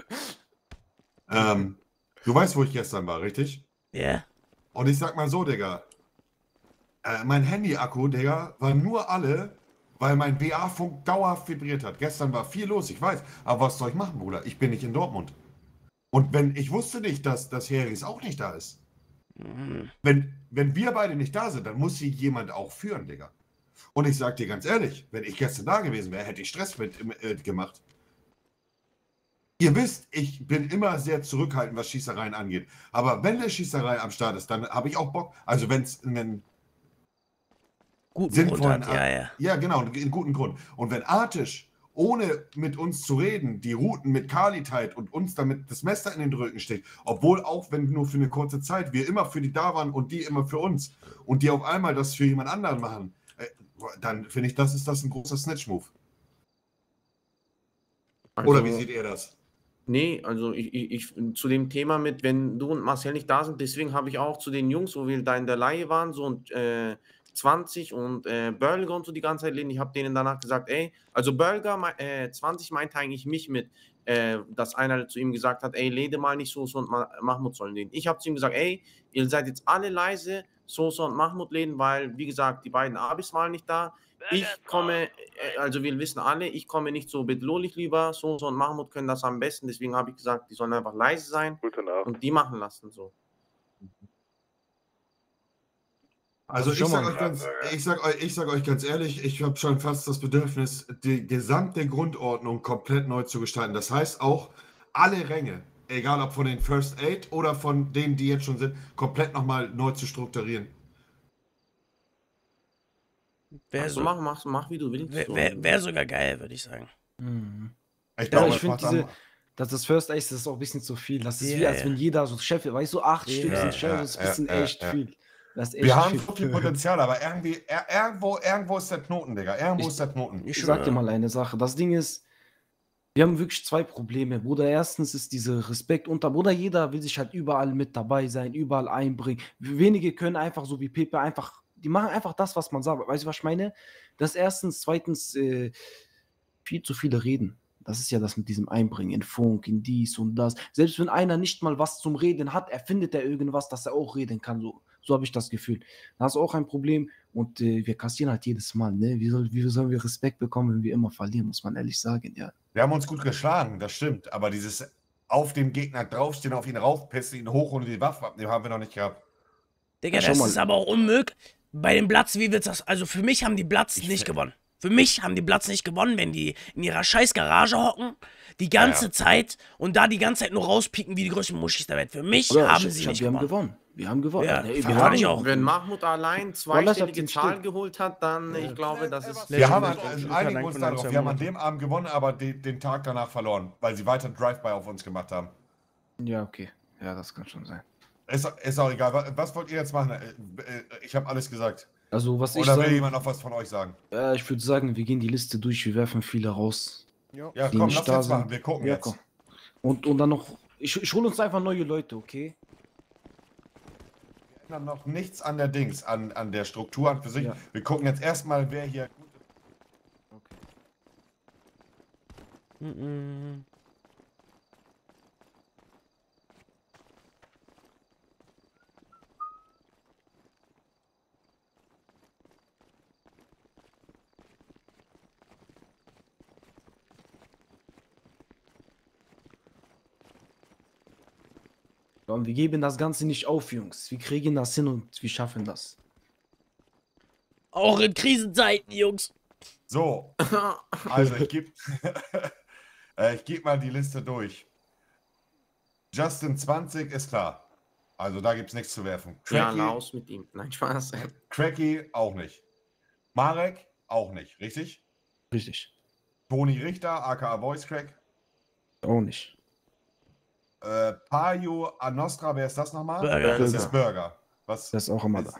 Ähm, du weißt, wo ich gestern war, richtig? Ja. Und ich sag mal so, Digga. Äh, mein Handy-Akku, Digga, war nur alle, weil mein B A-Funk dauerhaft vibriert hat. Gestern war viel los, ich weiß. Aber was soll ich machen, Bruder? Ich bin nicht in Dortmund. Und wenn ich wusste nicht, dass, dass Heris auch nicht da ist. Mhm. Wenn, wenn wir beide nicht da sind, dann muss sie jemand auch führen, Digga. Und ich sag dir ganz ehrlich, wenn ich gestern da gewesen wäre, hätte ich Stress mit äh, gemacht. Ihr wisst, ich bin immer sehr zurückhaltend, was Schießereien angeht. Aber wenn eine Schießerei am Start ist, dann habe ich auch Bock. Also wenn es einen Guten sinnvollen... Grund hat, ja, ja. Ja, genau, einen guten Grund. Und wenn Artisch, ohne mit uns zu reden, die Routen mit Kali teilt und uns damit das Messer in den Rücken steckt, obwohl auch wenn nur für eine kurze Zeit wir immer für die da waren und die immer für uns und die auf einmal das für jemand anderen machen, äh, dann finde ich, das ist das ein großer Snitch-Move. Oder wie Also- seht ihr das? Nee, also ich, ich, ich zu dem Thema mit, wenn du und Marcel nicht da sind, deswegen habe ich auch zu den Jungs, wo wir da in der Leihe waren, so und äh, zwanzig und äh, Burger und so die ganze Zeit reden, ich habe denen danach gesagt, ey, also Burger, mei- äh, zwanzig meinte eigentlich mich mit, äh, dass einer zu ihm gesagt hat, ey, lede mal nicht Soße und Ma Mahmoud sollen reden. Ich habe zu ihm gesagt, ey, ihr seid jetzt alle leise, Soße und Mahmoud reden, weil, wie gesagt, die beiden Abis waren nicht da. Ich komme, äh, also wir wissen alle, ich komme nicht so bedrohlich lieber. Soße und Mahmoud können das am besten. Deswegen habe ich gesagt, die sollen einfach leise sein und die machen lassen so. Also ich schon sag, mal- euch ganz, ich, sag, euch- ich sag euch ganz ehrlich, ich habe schon fast das Bedürfnis, die gesamte Grundordnung komplett neu zu gestalten. Das heißt auch, alle Ränge, egal ob von den First Aid oder von denen, die jetzt schon sind, komplett nochmal neu zu strukturieren. Wäre Also so, mach, mach, mach wie du willst. wär, so. wär, wär sogar geil, würde ich sagen. Mhm. Ich Ja, glaube, ich es finde macht diese, am- dass das First Ace, das ist auch ein bisschen zu viel. Das ist Ja, wie, als ja. wenn jeder so Chef, weißt du, acht Ja, Stück ja, sind Chef, das ist ein ja, bisschen ja, echt ja. viel. Das ist echt Wir haben viel. so viel Potenzial, aber irgendwie, ir- irgendwo, irgendwo ist der Knoten, Digga. Irgendwo Ich- ist der Knoten. Ich sag dir mal eine Sache. Das Ding ist, wir haben wirklich zwei Probleme, Bruder. Erstens ist dieser Respekt unter, Bruder, jeder will sich halt überall mit dabei sein, überall einbringen. Wenige können einfach so wie Pepe einfach, die machen einfach das, was man sagt. Weißt du, was ich meine? Das erstens. Zweitens, äh, viel zu viele reden. Das ist ja das mit diesem Einbringen in Funk, in dies und das. Selbst wenn einer nicht mal was zum Reden hat, erfindet er irgendwas, dass er auch reden kann. So, so habe ich das Gefühl. Da ist auch ein Problem und äh, wir kassieren halt jedes Mal. Ne? Wie, soll, wie sollen wir Respekt bekommen, wenn wir immer verlieren, muss man ehrlich sagen. Ja. Wir haben uns gut geschlagen, das stimmt. Aber dieses auf dem Gegner draufstehen, auf ihn raufpissen, ihn hoch und die Waffe abnehmen, haben wir noch nicht gehabt. Digga, das ist aber auch unmöglich. Bei den Bloods, wie wird's das? Also für mich haben die Bloods Ich nicht find- gewonnen. Für mich haben die Bloods nicht gewonnen, wenn die in ihrer scheiß Garage hocken, die ganze Ja. Zeit und da die ganze Zeit nur rauspieken wie die größten Muschis der Welt. Für mich Oder? haben Ich- sie ich hab- nicht wir haben gewonnen. gewonnen. Wir haben gewonnen. Ja, Nee, wir fand haben ich auch. Wenn Mahmoud allein zweistellige Zahlen geholt hat, dann, ich glaube, das ist... Wir haben an, einigen uns darauf, wir haben an dem Abend gewonnen, aber den, den Tag danach verloren, weil sie weiter Drive-By auf uns gemacht haben. Ja, okay. Ja, das kann schon sein. Ist, ist auch egal. Was, was wollt ihr jetzt machen? Äh, äh, Ich habe alles gesagt. Also, was ich Oder will sage- jemand noch was von euch sagen? Ja, ich würde sagen, wir gehen die Liste durch, wir werfen viele raus. Ja, die komm, nicht lass da jetzt sind. machen, wir gucken ja, jetzt. Komm. Und, und dann noch, ich, ich hole uns einfach neue Leute, okay? Wir ändern noch nichts an der Dings, an, an der Struktur an für sich. Ja. Wir gucken jetzt erstmal, wer hier gut ist. Mhm. Und wir geben das Ganze nicht auf, Jungs. Wir kriegen das hin und wir schaffen das. Auch in Krisenzeiten, Jungs. So, also ich gebe äh, ich geb mal die Liste durch. Justin zwanzig ist klar. Also da gibt es nichts zu werfen. Ja, Cracky, raus mit ihm. Nein, Spaß. Cracky auch nicht. Marek auch nicht, richtig? Richtig. Toni Richter, aka Voice Crack. Auch nicht. Äh, Pajo Anostra, wer ist das nochmal? Burger. Das Burger. ist Burger. Was? Das ist auch immer da.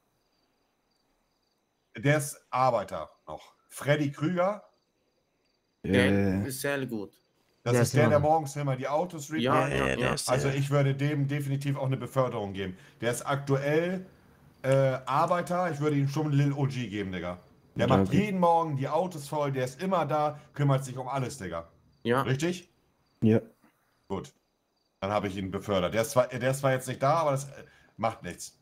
Der ist Arbeiter noch. Freddy Krüger. Der Äh, ist sehr gut. Das Der ist ist der, der immer- morgens immer die Autos Ja, repairt. ja, ja, der ist, Also äh, ich würde dem definitiv auch eine Beförderung geben. Der ist aktuell äh, Arbeiter. Ich würde ihm schon Lil O G geben, Digga. Der Ja, macht okay. jeden Morgen die Autos voll. Der ist immer da, kümmert sich um alles, Digga. Ja. Richtig? ja. Gut. Dann habe ich ihn befördert. Der ist, zwar, der ist zwar jetzt nicht da, aber das äh, macht nichts.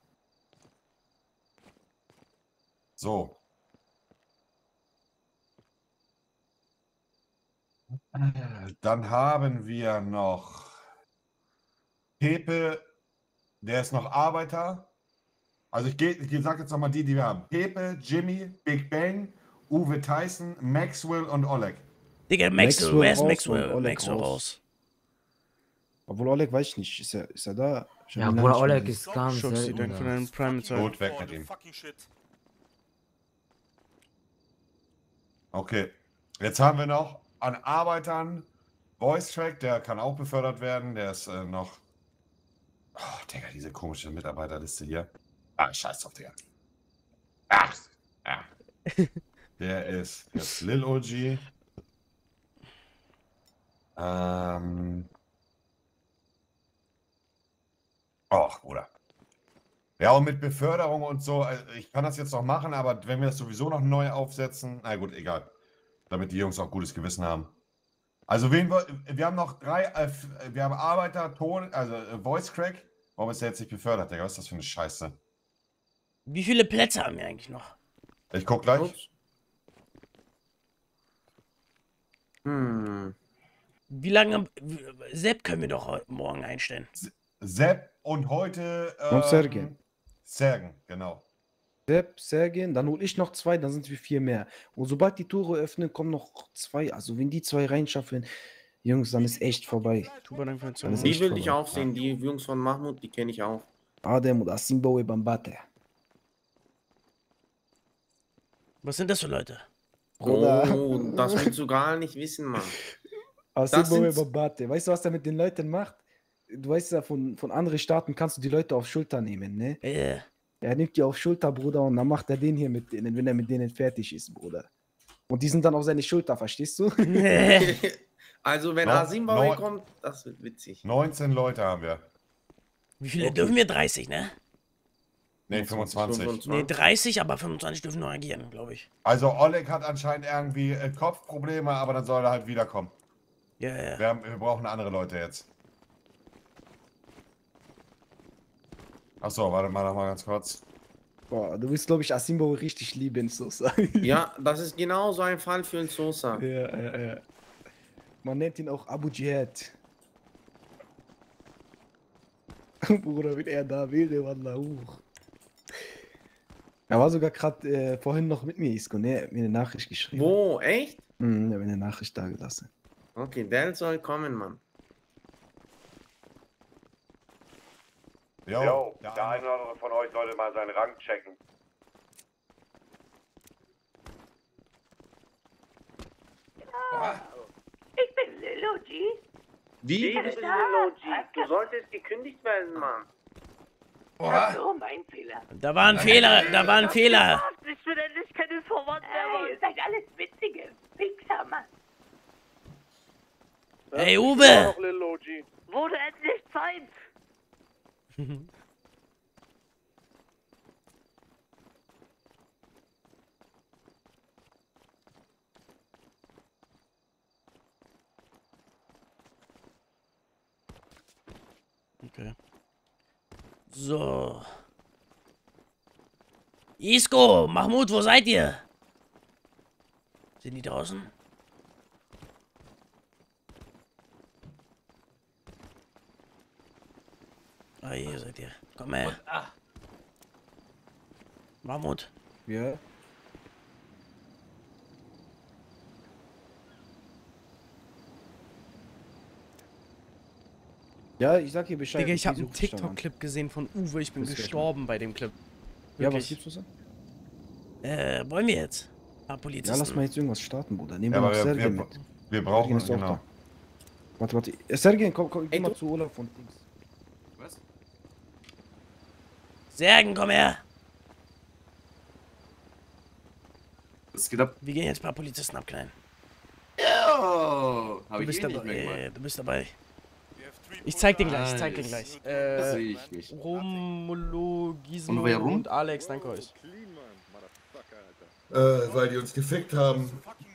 So. Dann haben wir noch Pepe, der ist noch Arbeiter. Also ich, geh, ich sage jetzt nochmal die, die wir haben. Pepe, Jimmy, Big Bang, Uwe Tyson, Maxwell und Oleg. Digga, Maxwell, Maxwell wer ist raus Maxwell? und Oleg Maxwell raus. raus. Obwohl Oleg weiß ich nicht. Ist er, ist er da? Ich hab Ja, ihn Bruder, lange nicht mehr Oleg gesehen. ist ganz Schubst die selten dann da. von deinem Prime Zeit. Gut, weg mit ihm. Okay. Jetzt haben wir noch an Arbeitern Voice Track, der kann auch befördert werden. Der ist äh, noch. Oh, Digga, diese komische Mitarbeiterliste hier. Ah, scheiß drauf, Digga. Ach, ja. Der ist jetzt Lil O G. Ähm. Och, Bruder. Ja, und mit Beförderung und so, also ich kann das jetzt noch machen, aber wenn wir das sowieso noch neu aufsetzen, na gut, egal. Damit die Jungs auch gutes Gewissen haben. Also wen wir, wir haben noch drei, äh, wir haben Arbeiter, Ton, also äh, Voice Crack. Warum ist der jetzt nicht befördert, Digga? Was ist das für eine Scheiße? Wie viele Plätze haben wir eigentlich noch? Ich guck gleich. Hm. Wie lange. Sepp können wir doch heute morgen einstellen. Sepp und heute. Ähm, Und Sergen. Sergen, genau. Sepp, Sergen, dann hole ich noch zwei, dann sind wir vier mehr. Und sobald die Tore öffnen, kommen noch zwei. Also wenn die zwei reinschaffen, Jungs, dann ist echt vorbei. Dann ist Die echt will ich vorbei. auch sehen. Die Jungs von Mahmoud, die kenne ich auch. Adem und Asimbo Bambate. Was sind das für Leute? Bruder. Oh, das willst du gar nicht wissen, Mann. Das Asimbo sind- Bambate. Weißt du, was er mit den Leuten macht? Du weißt ja, von, von anderen Staaten kannst du die Leute auf Schulter nehmen, ne? Ja. Er nimmt die auf Schulter, Bruder, und dann macht er den hier mit denen, wenn er mit denen fertig ist, Bruder. Und die sind dann auf seine Schulter, verstehst du? Also, wenn Neun- Asimbawe neun- kommt, das wird witzig. neunzehn Leute haben wir. Wie viele Okay. dürfen wir? dreißig, ne? Nee, fünfundzwanzig. Nee, dreißig, aber fünfundzwanzig dürfen nur agieren, glaube ich. Also Oleg hat anscheinend irgendwie äh, Kopfprobleme, aber dann soll er halt wiederkommen. Ja, ja. Wir, haben, wir brauchen andere Leute jetzt. Achso, warte mal noch mal ganz kurz. Boah, du willst, glaube ich, Asimbo richtig lieben, Sosa. Ja, das ist genau so ein Fall für einen Sosa. Ja, ja, ja. Man nennt ihn auch Abu Jihad. Bruder, wenn er da wäre, Wallah, hoch. Er war sogar gerade äh, vorhin noch mit mir, Isko, ne? Er hat mir eine Nachricht geschrieben. Wo, echt? Mhm, er hat mir eine Nachricht da gelassen. Okay, der soll kommen, Mann. Jo, Jo, der, der eine oder andere von euch sollte mal seinen Rang checken. Ich bin Lilo G. Wie? Ich bin bist du da. Lilo G? Du solltest gekündigt werden, Mann. Ach so, mein Fehler. Da war ein Fehler, da war ein Fehler. Ich bin endlich keine Verwandte. Hey, ihr seid alles witzige Wichser, Mann. Hey, Uwe! Wurde endlich Zeit. Okay. So. Isko, Mahmoud, wo seid ihr? Sind die draußen? Ah, hier seid ihr. Komm her. Mahmoud. Ja. Ja, ich sag dir Bescheid. Digga, ich habe okay, einen such dich dann an. TikTok-Clip gesehen von Uwe. Ich bin Bis gleich, gestorben bei dem Clip. Ja, was Wirklich. gibt's so? Äh, wollen wir jetzt? Ah, Ja, Polizisten. lass mal jetzt irgendwas starten, Bruder. Nehmen Ja, wir aber noch wir, Sergej wir, mit. wir brauchen, Sergej ist auch genau. da. Warte, warte. Äh, Sergej, komm, komm, geh Ey, mal du- zu Olaf und Dings. Was? Sergen, komm her. Was geht ab? Wir gehen jetzt ein paar Polizisten abknallen. Oh, hab Du ich bist eh nicht dabei. mehr Äh, gemacht. du bist dabei. Ich zeig dir gleich, ich zeig dir Nice. gleich. Das Äh, sehe ich nicht. Romulo, Gizmo Und wer rum? und Alex, danke euch. Äh, weil die uns gefickt haben.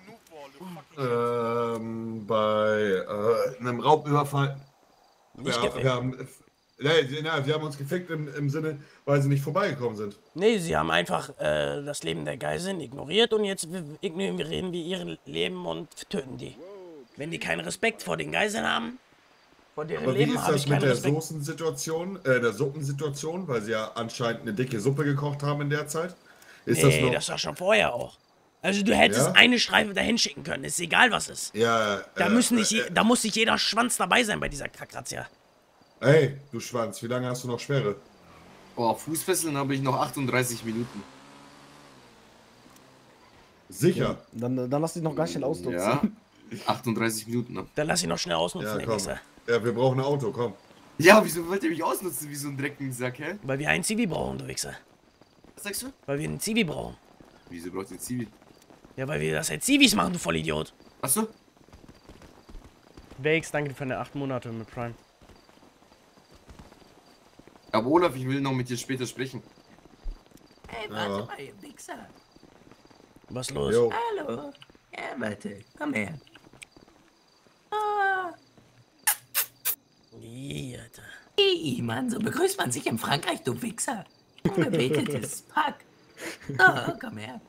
Ähm, bei äh, einem Raubüberfall. Nicht Ja, gefickt. wir haben, äh, nee, na, sie haben uns gefickt im, im Sinne, weil sie nicht vorbeigekommen sind. Nee, sie haben einfach äh, das Leben der Geiseln ignoriert und jetzt ignorieren wir ihr Leben und töten die. Wenn die keinen Respekt vor den Geiseln haben, vor deren Aber wie Leben ist habe das ich mit keinen der Respekt. Soßensituation, äh, der Suppensituation, weil sie ja anscheinend eine dicke Suppe gekocht haben in der Zeit? Ist Nee, das noch? das war schon vorher auch. Also du hättest Ja? eine Streife dahin schicken können, ist egal was ist. Ja, Da äh, müssen nicht, je- äh, da muss nicht jeder Schwanz dabei sein bei dieser Kackrazzia. Ey, du Schwanz, wie lange hast du noch Sperre? Boah, Fußfesseln habe ich noch achtunddreißig Minuten. Sicher? Dann, dann lass dich noch ganz schnell ausnutzen. Ja, achtunddreißig Minuten noch. Dann lass ihn noch schnell ausnutzen, Ja, der komm. Wichser. Ja, wir brauchen ein Auto, komm. Ja, wieso wollt ihr mich ausnutzen wie so ein Drecksack, hä? Weil wir einen Zivi brauchen, du Wichser. Was sagst du? Weil wir einen Zivi brauchen. Wieso braucht ihr Zivil? Ja, weil wir das als Zivis machen, du Vollidiot. Achso? Wakes, danke für deine acht Monate mit Prime. Aber Olaf, ich will noch mit dir später sprechen. Hey, Ja. warte mal, ihr Wichser. Was los? Jo. Hallo. Ja, warte, komm her. Ah, Yeah, Alter. Ih, Mann, so begrüßt man sich in Frankreich, du Wichser. Ungebekeltes Pack. So, komm her.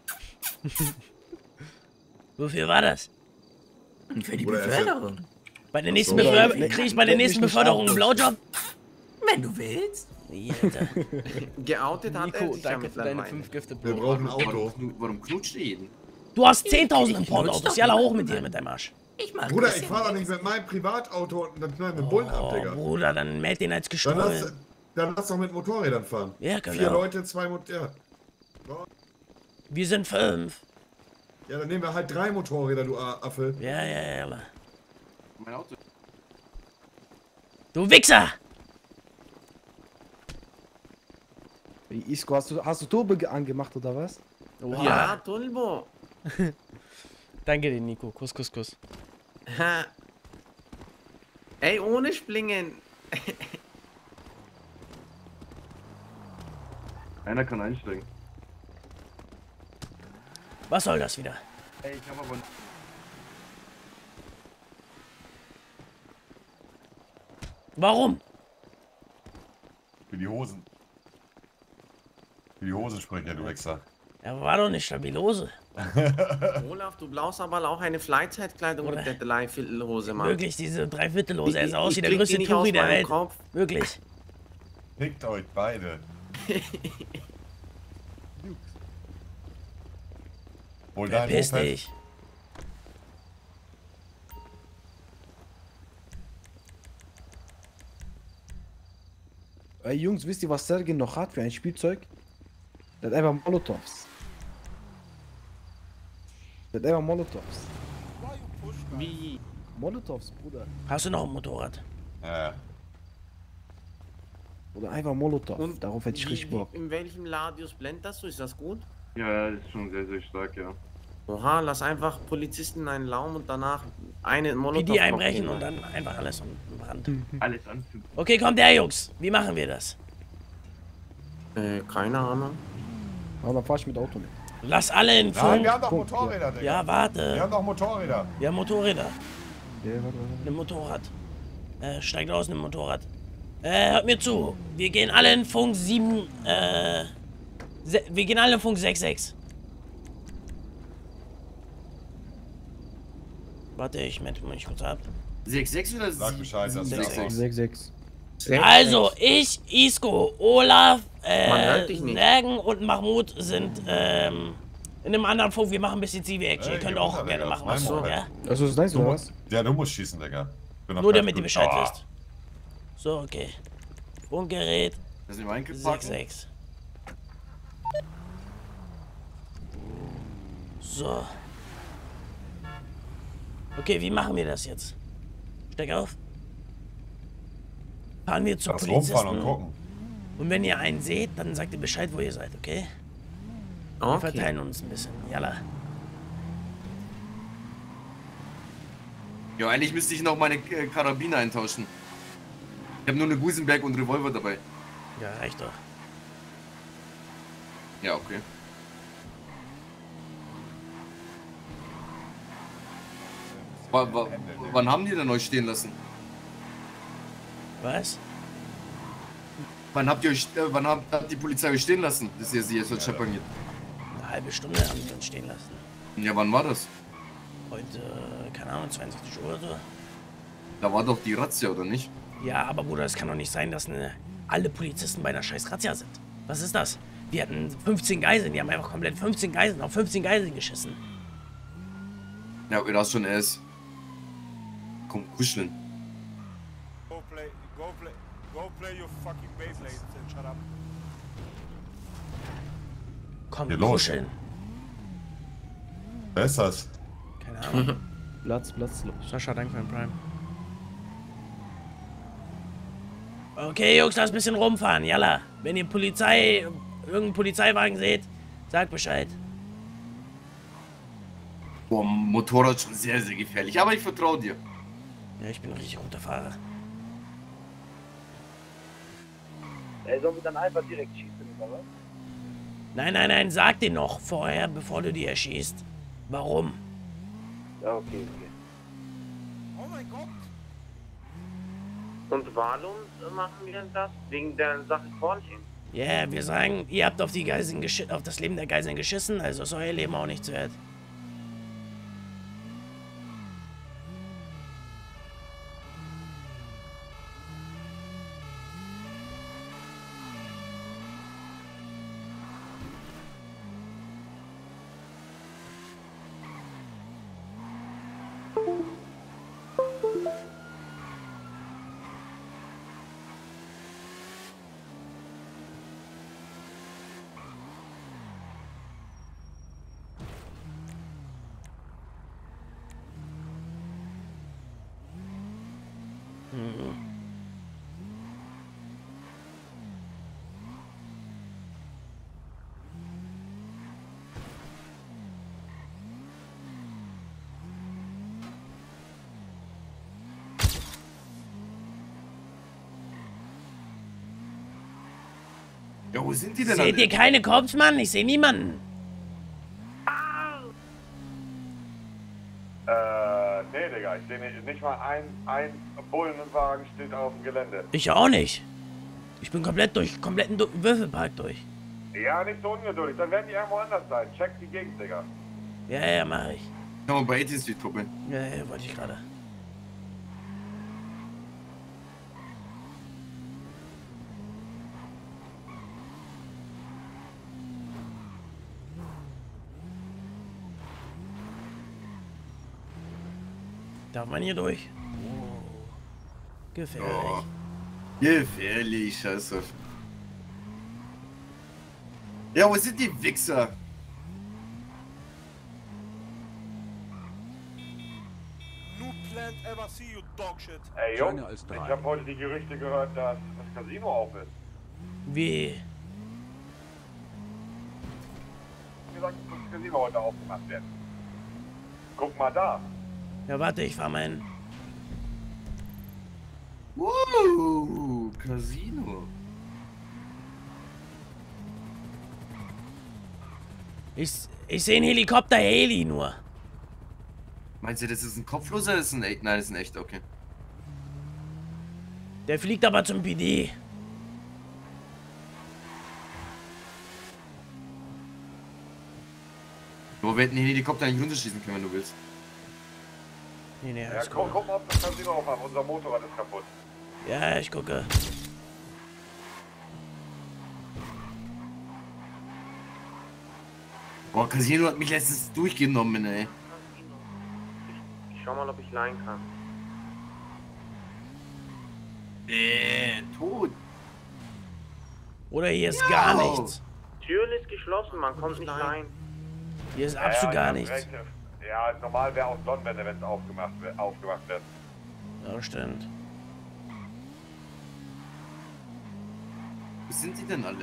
Wofür war das? Und für die Bruder, er ist ja- Beförderung. Bei der nächsten So. Beförderung, krieg ich bei der nächsten Beförderung einen Blowjob? Wenn du willst. Yeah, Alter. Geoutet hat er Nico, sich ja danke für deine mittlerweile. fünf Gifte, Wir Bro. brauchen ein Warum, Auto. knu- warum knutscht ihr jeden? Du hast zehntausend Ich- ich Importautos. nutz doch Jalla, hoch niemanden, mit dir Mann. mit deinem Arsch. Ich mach Bruder, ein ich bisschen fahre doch Witz. nicht mit meinem Privatauto und dann knallen wir Bullen ab, Oh, Digga. Bruder, dann meld den als Dann lass, gestohlen. dann lass doch mit Motorrädern fahren. Ja, genau. Vier Leute, zwei Motorräder. Wir sind fünf. Ja, dann nehmen wir halt drei Motorräder, du A- Affe. Ja, ja, ja, ja. Mein Auto. Du Wichser! Isko, hast du, hast du Turbo ge- angemacht oder was? Oha. Ja, Tulbo. Danke dir, Nico. Kuss, Kuss, Kuss. Ha. Ey, ohne Splingen. Einer kann einsteigen. Was soll das wieder? Ey, ich hab aber... Warum? Für die Hosen. Für die Hosensprecher, du Wichser. Ja, war doch eine Stabilose. Olaf, du brauchst aber auch eine Freizeitkleidung mit der Dreiviertelhose, Mann. Wirklich, diese Dreiviertelhose. Er Ich- sah aus ich wie der krieg größte die nicht aus Touri der meinem Welt. Kopf. Wirklich. Fickt euch beide. Hol dein Verpiss Moped. dich. Ey Jungs, wisst ihr, was Sergej noch hat für ein Spielzeug? Der hat einfach Molotovs. Der hat einfach Molotovs. Wie? Molotovs, Bruder. Hast du noch ein Motorrad? Ja. Oder einfach Molotov. Darauf hätte ich Wie- richtig Bock. wie- In welchem Radius blendet das du? Ist das gut? Ja, ja, das ist schon sehr, sehr stark, ja. Oha, lass einfach Polizisten in einen Raum und danach eine Wie Molotov die einbrechen nehmen. und dann einfach alles in Brand. Alles anzünden. Okay, kommt her, Jungs. Wie machen wir das? Äh, keine Ahnung. Aber dann fahr ich mit Auto mit. Lass alle in Funk. Nein, wir haben doch Motorräder, Digga. Ja, warte. Wir haben doch Motorräder. Wir haben Motorräder. Ja, warte, warte. Ein Motorrad. Äh, steigt aus, ein Motorrad. Äh, hört mir zu. Wir gehen alle in Funk sieben, äh... se- Wir gehen alle in Funk sechs sechs. Warte, ich melde mich kurz ab. sechs sechs oder Sag Bescheid, dass sechs, du sechs. sechs sechs. Also, ich, Isco, Olaf, Man hört äh, dich nicht. Nergen und Mahmoud sind, ähm, in einem anderen Funk. Wir machen ein bisschen Zivi-Action. Ihr Ey, könnt geh auch runter, gerne Digga, machen, das was ist mein so, ja? Moped. Also ist nice, Du oder musst, was? ja, du musst schießen, Digga. Bin noch Nur ganz damit ihr gut. Bescheid Ah. wisst. So, okay. Funkgerät Lass mich mal sechs einpacken. sechs. So. Okay, wie machen wir das jetzt? Steig auf. Fahren wir zur Lass Polizisten. rumfahren und gucken. Und wenn ihr einen seht, dann sagt ihr Bescheid, wo ihr seid, okay? Wir Okay. verteilen uns ein bisschen. Jalla. Ja, eigentlich müsste ich noch meine äh, Karabiner eintauschen. Ich habe nur eine Gusenberg und Revolver dabei. Ja, reicht doch. Ja, okay. Wa wa wann haben die denn euch stehen lassen? Was? Wann habt ihr euch, äh, wann habt, hat die Polizei euch stehen lassen, dass ihr sie jetzt heute scheppern geht? Eine halbe Stunde haben wir uns stehen lassen. Ja, wann war das? Heute, keine Ahnung, zweiundzwanzig Uhr oder so. Da war doch die Razzia, oder nicht? Ja, aber Bruder, es kann doch nicht sein, dass eine, alle Polizisten bei einer scheiß Razzia sind. Was ist das? Wir hatten fünfzehn Geiseln, die haben einfach komplett fünfzehn Geiseln auf fünfzehn Geiseln geschissen. Ja, okay, das schon erst. Komm, kuscheln. Go play, go play, go play your fucking Beyblades and shut up. Komm, Hier, los. kuscheln. Wer ist das? Keine Ahnung. Platz, Platz, los. Sascha, danke für den Prime. Okay, Jungs, lass ein bisschen rumfahren, jalla. Wenn ihr Polizei, irgendeinen Polizeiwagen seht, sagt Bescheid. Boah, Motorrad schon sehr, sehr gefährlich. Aber ich vertraue dir. Ja, ich bin ein richtig guter Fahrer. Ey, sollen wir dann einfach direkt schießen, oder was? Nein, nein, nein, sag dir noch vorher, bevor du die erschießt. Warum? Ja, okay, okay. Oh mein Gott. Und warum machen wir das? Wegen der Sache vorhin? Ja, yeah, wir sagen, ihr habt auf die Geiseln geschi- auf das Leben der Geiseln geschissen, also ist euer Leben auch nichts wert. Mhm. Ja, wo sind die denn Seht alle? ihr keine Cops, Mann? Ich sehe niemanden. Äh, nee, Digga, ich sehe nicht, nicht mal ein, ein Bullenwagen steht auf dem Gelände. Ich auch nicht. Ich bin komplett durch, kompletten du Würfelpark durch. Ja, nicht so ungeduldig, dann werden die irgendwo anders sein. Check die Gegend, Digga. Ja, ja, mach ich. Kann man bei A T Street gucken. Ja, ja, wollte ich gerade. Darf man hier durch? Oh. Gefährlich. Oh. Gefährlich, scheiße. Ja, wo sind die Wichser? Ey, Jungs, ich habe heute die Gerüchte gehört, dass das Casino auf ist. Wie? Wie gesagt, dass das Casino heute aufgemacht wird. Guck mal da. Ja, warte, ich fahr mal hin. Uh, Casino. Ich, ich sehe einen Helikopter Heli nur. Meinst du, das ist ein kopfloser? Das ist ein echt? Nein, das ist ein echt, okay. Der fliegt aber zum P D. Wo wir hätten den Helikopter nicht runterschießen können, wenn du willst. Nee, nee, Ja, guck, guck mal, ob das Casino aufmacht. Unser Motorrad ist kaputt. Ja, ich gucke. Boah, Casino hat mich letztens durchgenommen, ey. Ich schau mal, ob ich leihen kann. Äh, tot. Oder hier ist Ja. gar nichts. Türen ist geschlossen, man kommt nicht rein. Hier ist Ja, absolut ja, gar ich hab nichts. recht. Ja, normal wäre auch Sonnenwende, wenn es aufgemacht, wird- aufgemacht wird. Ja, stimmt. Wo sind die denn alle?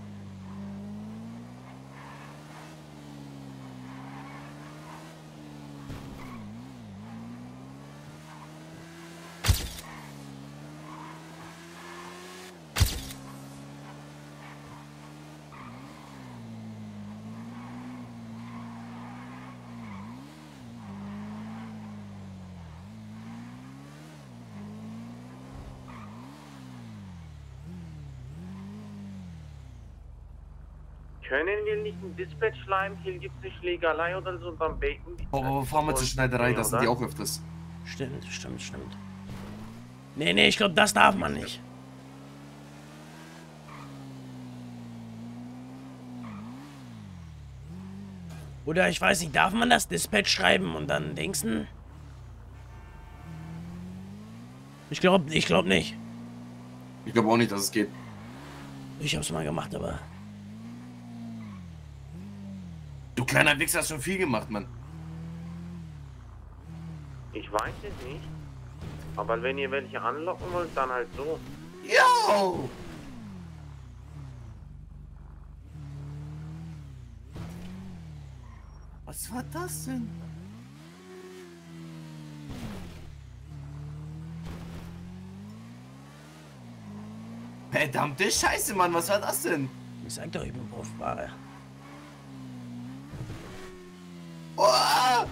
Können wir nicht ein Dispatch schreiben? Hier gibt es eine Schlägerei oder so beim Bacon? Oh, oh, fahren wir zur Schneiderei, da sind die auch öfters. Stimmt, stimmt, stimmt. Nee, nee, ich glaube, das darf man nicht. Oder ich weiß nicht, darf man das Dispatch schreiben und dann dingsen? Ich glaube, ich glaube nicht. Ich glaube auch nicht, dass es geht. Ich hab's mal gemacht, aber... Du kleiner Wichser, hast schon viel gemacht, Mann. Ich weiß es nicht. Aber wenn ihr welche anlocken wollt, dann halt so. Yo! Was war das denn? Verdammte Scheiße, Mann, was war das denn? Ich sag doch, ich bin Berufsfahrer. Oh!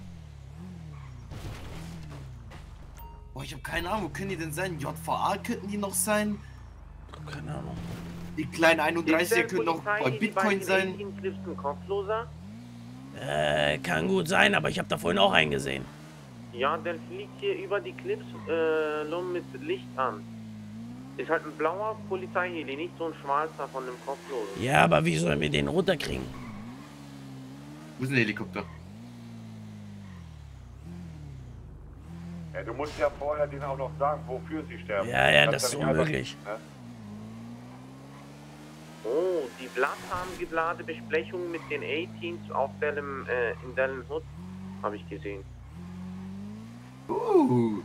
Boah, ich hab keine Ahnung, wo können die denn sein? J V A könnten die noch sein? Keine Ahnung. Die kleinen einunddreißiger können noch bei Bitcoin sein. Kopfloser? Äh, kann gut sein, aber ich habe da vorhin auch einen gesehen. Ja, der fliegt hier über die Clips äh, nur mit Licht an. Ist halt ein blauer Polizeiheli, nicht so ein schwarzer von dem Kopflosen. Ja, aber wie sollen wir den runterkriegen? Wo ist ein Helikopter? Ja, du musst ja vorher denen auch noch sagen, wofür sie sterben. Ja, ja, Kannst das ist nicht einfach- unmöglich. ne? Oh, die Blatt haben geladene Besprechungen mit den A-Teams auf dem, äh, in Dellen Hood, habe ich gesehen. Uh.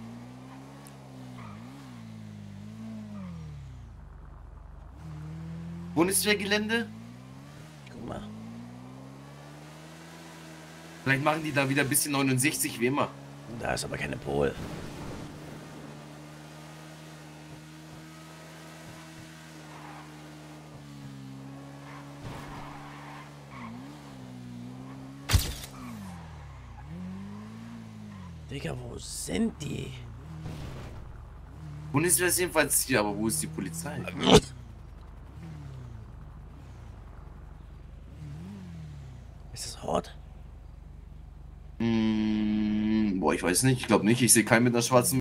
Bundeswehrgelände? Guck mal. Vielleicht machen die da wieder ein bisschen neunundsechzig, wie immer. Da ist aber keine Pol. Digga, wo sind die? Bundeswehr ist jedenfalls hier, aber wo ist die Polizei? Ist das Hort? Mm, boah, ich weiß nicht. Ich glaube nicht. Ich sehe keinen mit einer schwarzen